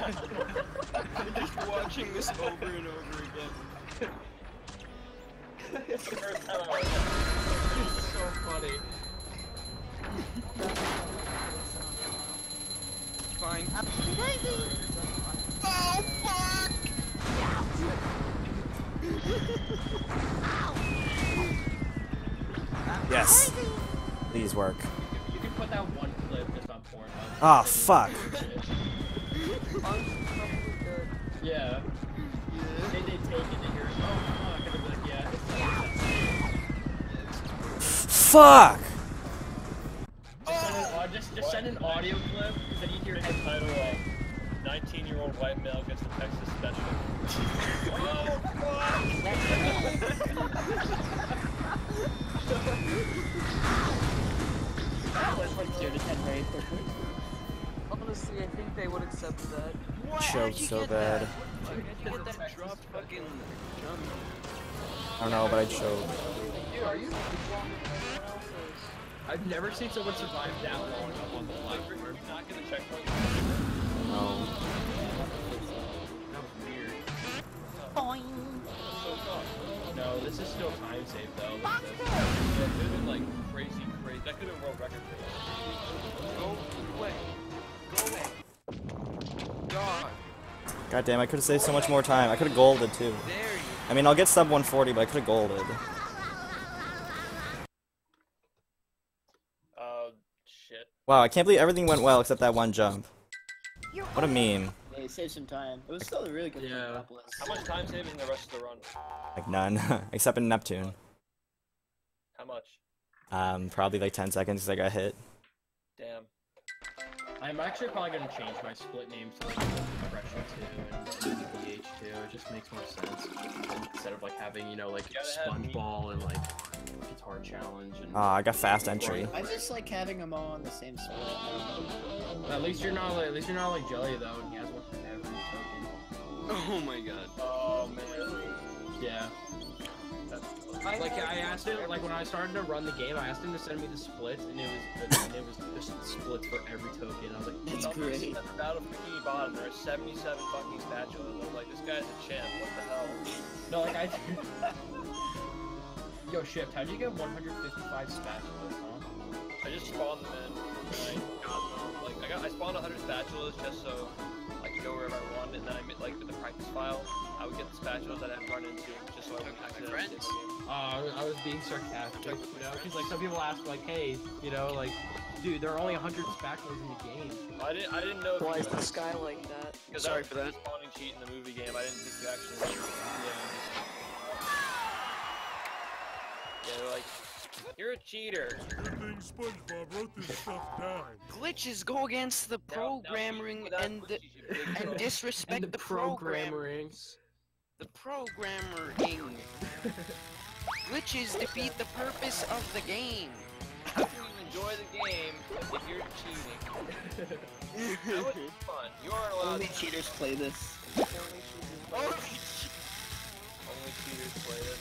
Just watching this over and over again. It's the first time I This is so funny. Fine. Oh fuck! Yes. Please work. You can put that one clip just on Pornhub. Ah, fuck. Yeah. They take it, they hear it. Oh fuck, and they're like, yeah. Fuck! Just send an audio clip, because then you hear the title of 19-year-old white male gets a Texas special. Oh fuck! That went from 0 to 10 very quickly. Honestly, I think they would accept that. Choked so bad. Why'd you get that drop fucking jump? I don't know, but I choked. Dude, are you? I've never seen someone survive that long up on the line. We're not gonna check one. No. That was weird. Boing. No, this is still time safe though. That could have been like crazy. That could have been world record for Go away. Go away. God. God damn, I could have saved so much more time. I could have golded too. There you I mean, I'll get sub 140, but I could have golded. shit. Wow, I can't believe everything went well except that one jump. What a meme. Yeah, save some time. It was still a really good How much time saving the rest of the run? Like none, except in Neptune. How much? Probably like 10 seconds because I got hit. Damn. I'm actually probably gonna change my split names to like Depression 2 and BH 2. It just makes more sense instead of like having, you know, like SpongeBall and like Guitar Challenge and. I got fast entry. I just like having them all on the same split. At least you're not like Jelly though, and he has one for every token. Oh my god. Oh man. Yeah. Like I asked him, like when I started to run the game, I asked him to send me the splits, and it was just splits for every token. I was like, that's great. At the Battle of Bikini Bottom, there are 77 fucking spatulas. I'm like, this guy's a champ. What the hell? No, like Yo, Shift, how'd you get 155 spatulas, huh? I just spawned them in. And I got them. Like I spawned 100 spatulas just so I could go wherever I wanted, and then I made like with the practice file, I would get the spatulas that I hadn't run into just so I wouldn't accidentally get the game. I was being sarcastic, you know, because like some people ask like, hey, you know, like, dude, there are only 100 spatulas in the game. I didn't know. Why is the sky like that? Because Sorry for that. Spawning cheat in the movie game. I didn't think you actually. Yeah, they're like, you're a cheater. Good thing SpongeBob wrote this stuff down. Glitches go against the programming and disrespect the programmers. The programming. Glitches defeat the purpose of the game. How can you enjoy the game if you're cheating? That would be fun. You aren't allowed. Only cheaters play this. Only cheaters play this.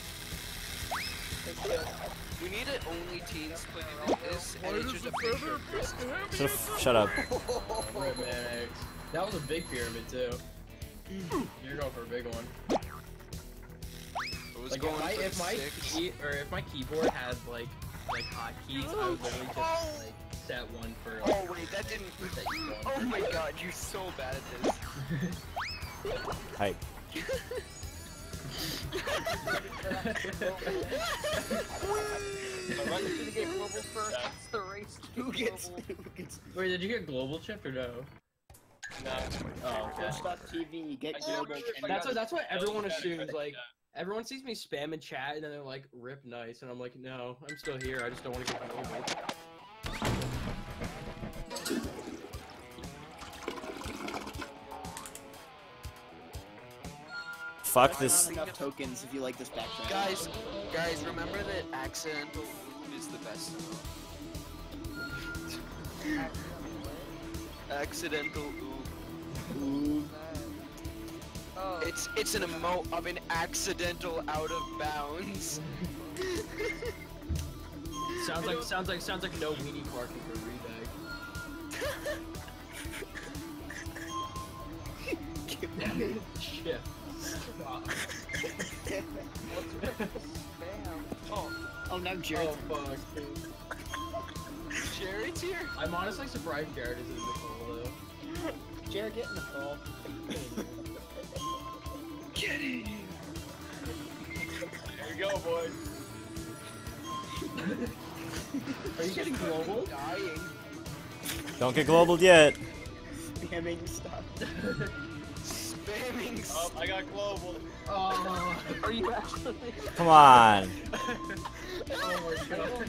You need it only teens play this, and it's just a picture of Chris. Shut up. That was a big pyramid too. You're going for a big one. Like if my keyboard had like hotkeys, I would literally just like set one for. Like, oh wait, that didn't. Oh my god, you're so bad at this. Hype. Wait, did you get global chip or no? No. Oh, okay. Twitch.tv, get global. That's what everyone assumes. Like, everyone sees me spam in chat and then they're like, "Rip nice," and I'm like, "No, I'm still here. I just don't want to get global." Fuck this. Not enough tokens if you like this backtrack. Guys, remember that accidental is the best. Accidental ooh. It's an emote of an accidental out of bounds. sounds like no weenie parking for Rebag. Shit. Oh, now Jared's fuck. Jared's here? I'm honestly surprised Jared is in the call though. Jared, get in the call. Get in! There you go, boys. Are you getting global? Dying. Don't get global yet. Spamming stuff. Spamming Oh, I got global. Oh. Are you actually? Come on. Oh my god.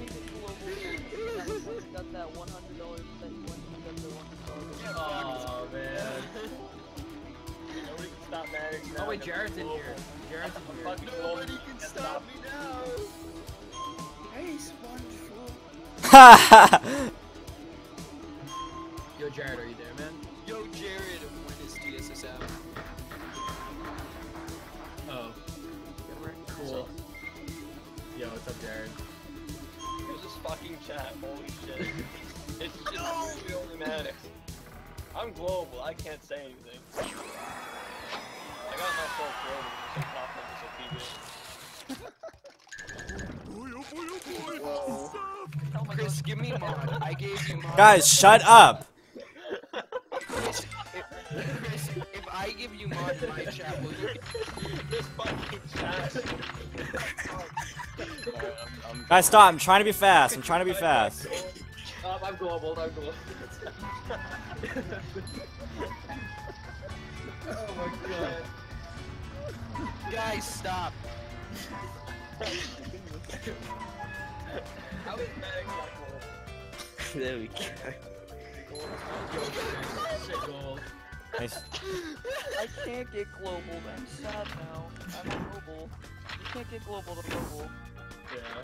Got that $100 that you went and got the $100. Oh man. Nobody can stop Maddox now. Oh wait, Jared's in here. Jared's in here. Fucking Nobody can stop me now. Hey, SpongeBob. Yo, Jared, are you there, man? Yo, Jared, when is DSS out? Oh. Cool. Yo, what's up, Jared? There's this fucking chat. Holy shit. It's just really only Maddox. I'm global. I can't say anything. I got myself global because I'm top of Chris, give me mod. I gave you mod. Guys, shut up. Chris, if I give you mod in my chat, will you this fucking chat? Guys, stop. I'm trying to be fast. I'm trying to be fast. I'm global. I'm global. Oh my god. Guys, stop. How is Maddox not global? There we go. Shit gold. Nice. I can't get global. I'm sad now. I'm global. You can't get global to global. Yeah.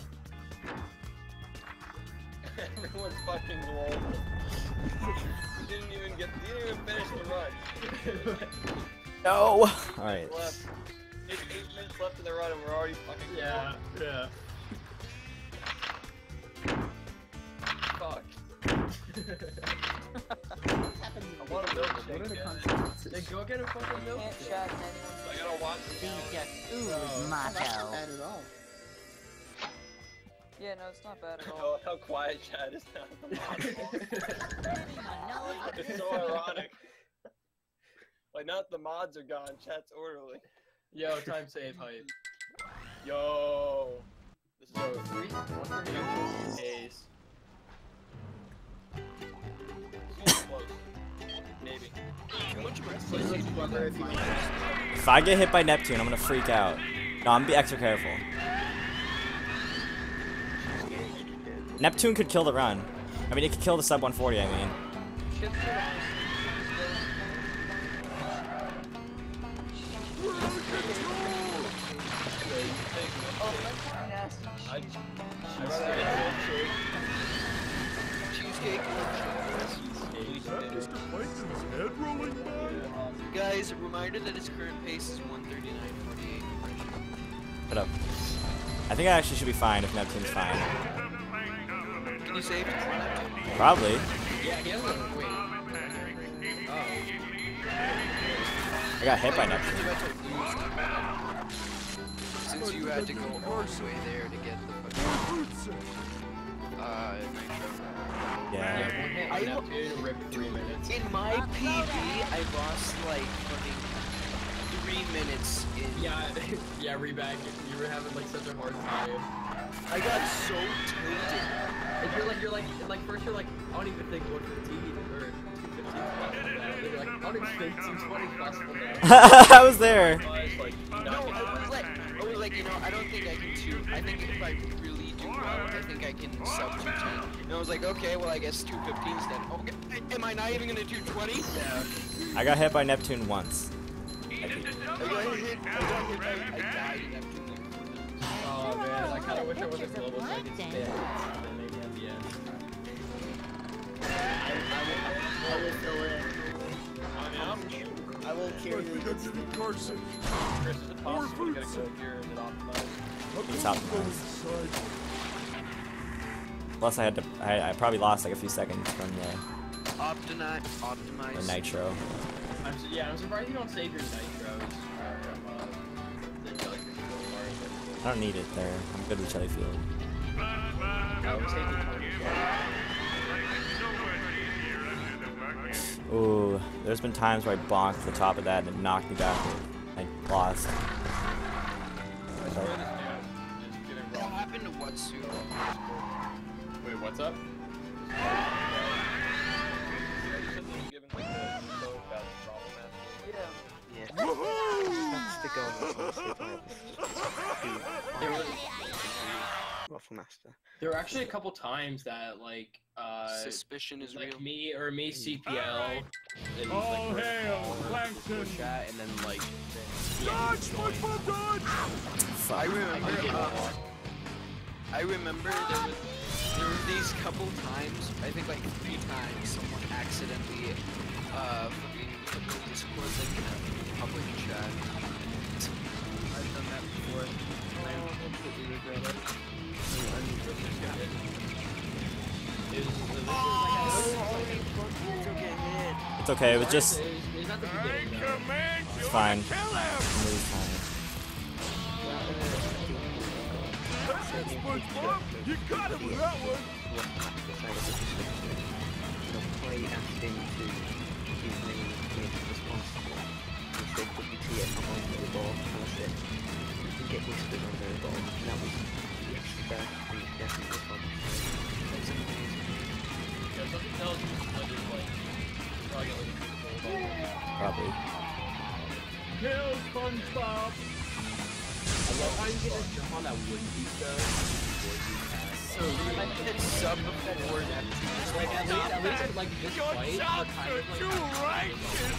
Everyone's fucking global. You didn't even finish the run. No. Alright. Left. It's 8 minutes left in the run and we're already fucking Yeah. Yeah. Fuck. I want a milkshake. Then go get a fucking milk. Can't chat I gotta watch the Be just ooze Not motto. bad at all. Yeah, no, it's not bad at all. Oh, how quiet chat is now. It's so ironic. Like, not the mods are gone, chat's orderly. Yo, time save height. Yo. This is So 138 days. super close. Maybe. If I get hit by Neptune, I'm gonna freak out. No, I'm gonna be extra careful. Neptune could kill the run. I mean, it could kill the sub 140, I mean. Cheesecake. Guys, a reminder that his current pace is 139.48. Shut up. I think I actually should be fine if Neptune's fine. Can you save it? Probably. Yeah, he has a wait. Oh. I got hit by Neptune. Since you had to go all the way there to get the fucking nitro. Yeah. I Neptune ripped 3 minutes. In my PB, I lost like fucking 3 minutes in. Yeah, yeah, Rebag, you were having like such a hard time. I got so tilted. And you're like, first you're like, I don't even think 115 or 215 is possible now. Then you're like, I don't even think 220 is possible now. I was there. No, I was like, you know, I don't think I can shoot. I think if I really do well, I think I can sub 210. And I was like, okay, well, I guess 215's then. Okay, am I not even gonna do 20? Yeah. I got hit by Neptune once. I died in Neptune. Oh man, I kinda wish I was a global so I could stay at maybe at the end. I will fill in. I will carry the Carson. Chris, is it possible to get a go here? Is it optimized? It's optimized. Plus, I had to. I probably lost like a few seconds from the Optimize. nitro. I'm surprised you don't save your nitros from then Jelly Stream can go far. I don't need it there. I'm good with Jellyfield. Ooh, there's been times where I bonked the top of that and it knocked me back. I lost. What happened to Watsu? Wait, what's up? That's the goal. Waffle Master. There were actually a couple times that like suspicion is like real. me CPL. And Oh, hail, Plankton! Chat and then like Dodge, SpongeBob, dodge! I remember there were these couple times, I think like 3 times, someone accidentally fucking put the Discord link in a public chat. I've done that before. I completely regret it. It's okay, it was just... It's not the beginning, though. It's fine. It's fine. SpongeBob, you got him with that one! Play asking to his name is responsible. Instead WTF on the ball, and I said, you can get whispered on the ball. And that was definitely responsible. That's amazing. Yeah, something tells you that there's like, probably get like a beautiful Probably. Kill SpongeBob! I love how you get a jump on that wooden piece though. So I hit sub before that. Like at least like this Your fight, chops kind are of like too righteous!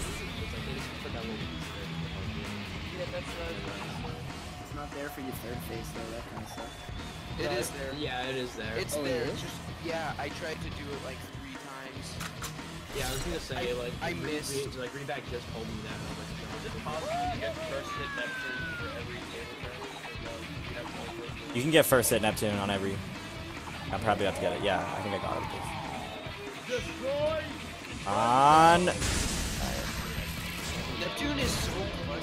Yeah, that's it's not there for your third phase though, that kind of stuff. It is there. Yeah, it is there. It's there. It's just, yeah, I tried to do it like 3 times. Yeah, I was gonna say I missed. Like Reback just told me that. And I was like, Is it possible to get first hit Neptune for every table turn? You have no way. You can get first hit Neptune on every... I'm probably about to get it. Yeah, I think I got it. Destroy! On... Neptune is so much.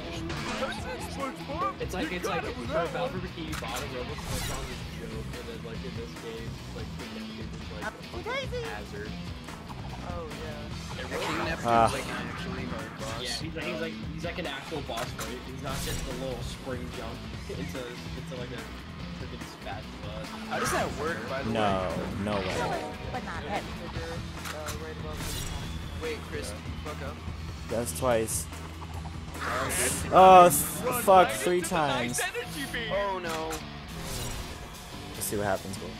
it's like for Valve Bikini Bottom, Robo Switch on this joke, and then like in this game, like the Neptune is like a hazard. Oh yeah. King Neptune's like an actually hard boss. Yeah, he's like an actual boss fight. He's not just a little spring jump into like a freaking spat bus. How does that work, by the way? No way. But not heavy. Right above Wait, Chris, fuck up. That's twice. Oh, fuck, 3 times. Oh no. Let's see what happens, bro.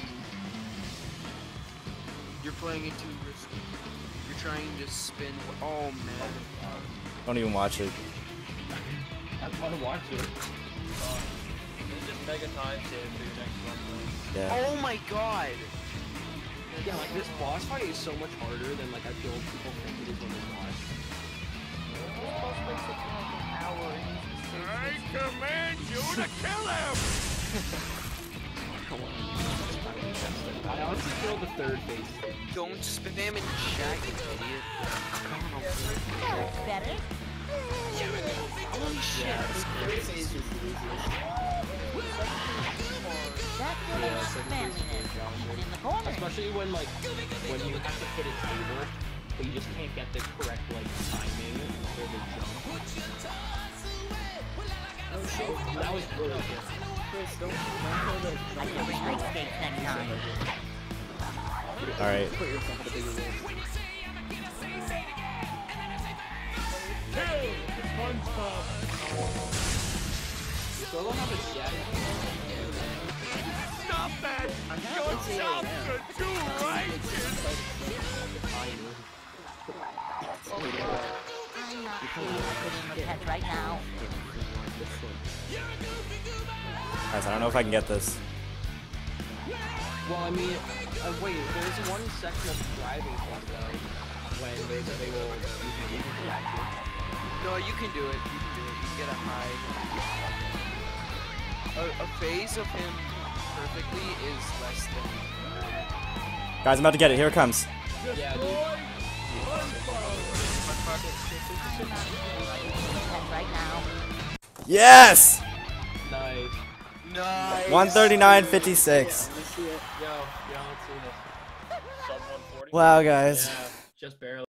You're playing it too risky. You're trying to spin. Oh man. Don't even watch it. I want to watch it. It's just mega time save for your next run. Yeah. Oh my god. Yeah, like this boss fight is so much harder than like I feel people think it is when they watch. I command you to kill him! I honestly feel the third phase. Don't spam in chat, you idiot. That's better. Holy shit. That's in the corner. Especially when you have to hit a table, but you just can't get the correct like timing for the jump. Oh shit. That was really good. Chris, don't kill the... I can bring my steak next time. Alright. Put yourself in a bigger role. Kill SpongeBob! Still don't have a shadow. Stop that! Your chops are too righteous! I'm not feeling the pet right now. Guys, I don't know if I can get this. Well, I mean, wait, there's one section of driving point though, when they will No, you can do it. You can do it. You can get a high. A phase of him perfectly is less than. Guys, I'm about to get it. Here it comes. Yeah, dude. I'm not feeling the pet right now. Yes! Nice. Nice. 139.56. Let me see it. Yo, let's see this. Sub 140. Wow, guys. Yeah, just barely.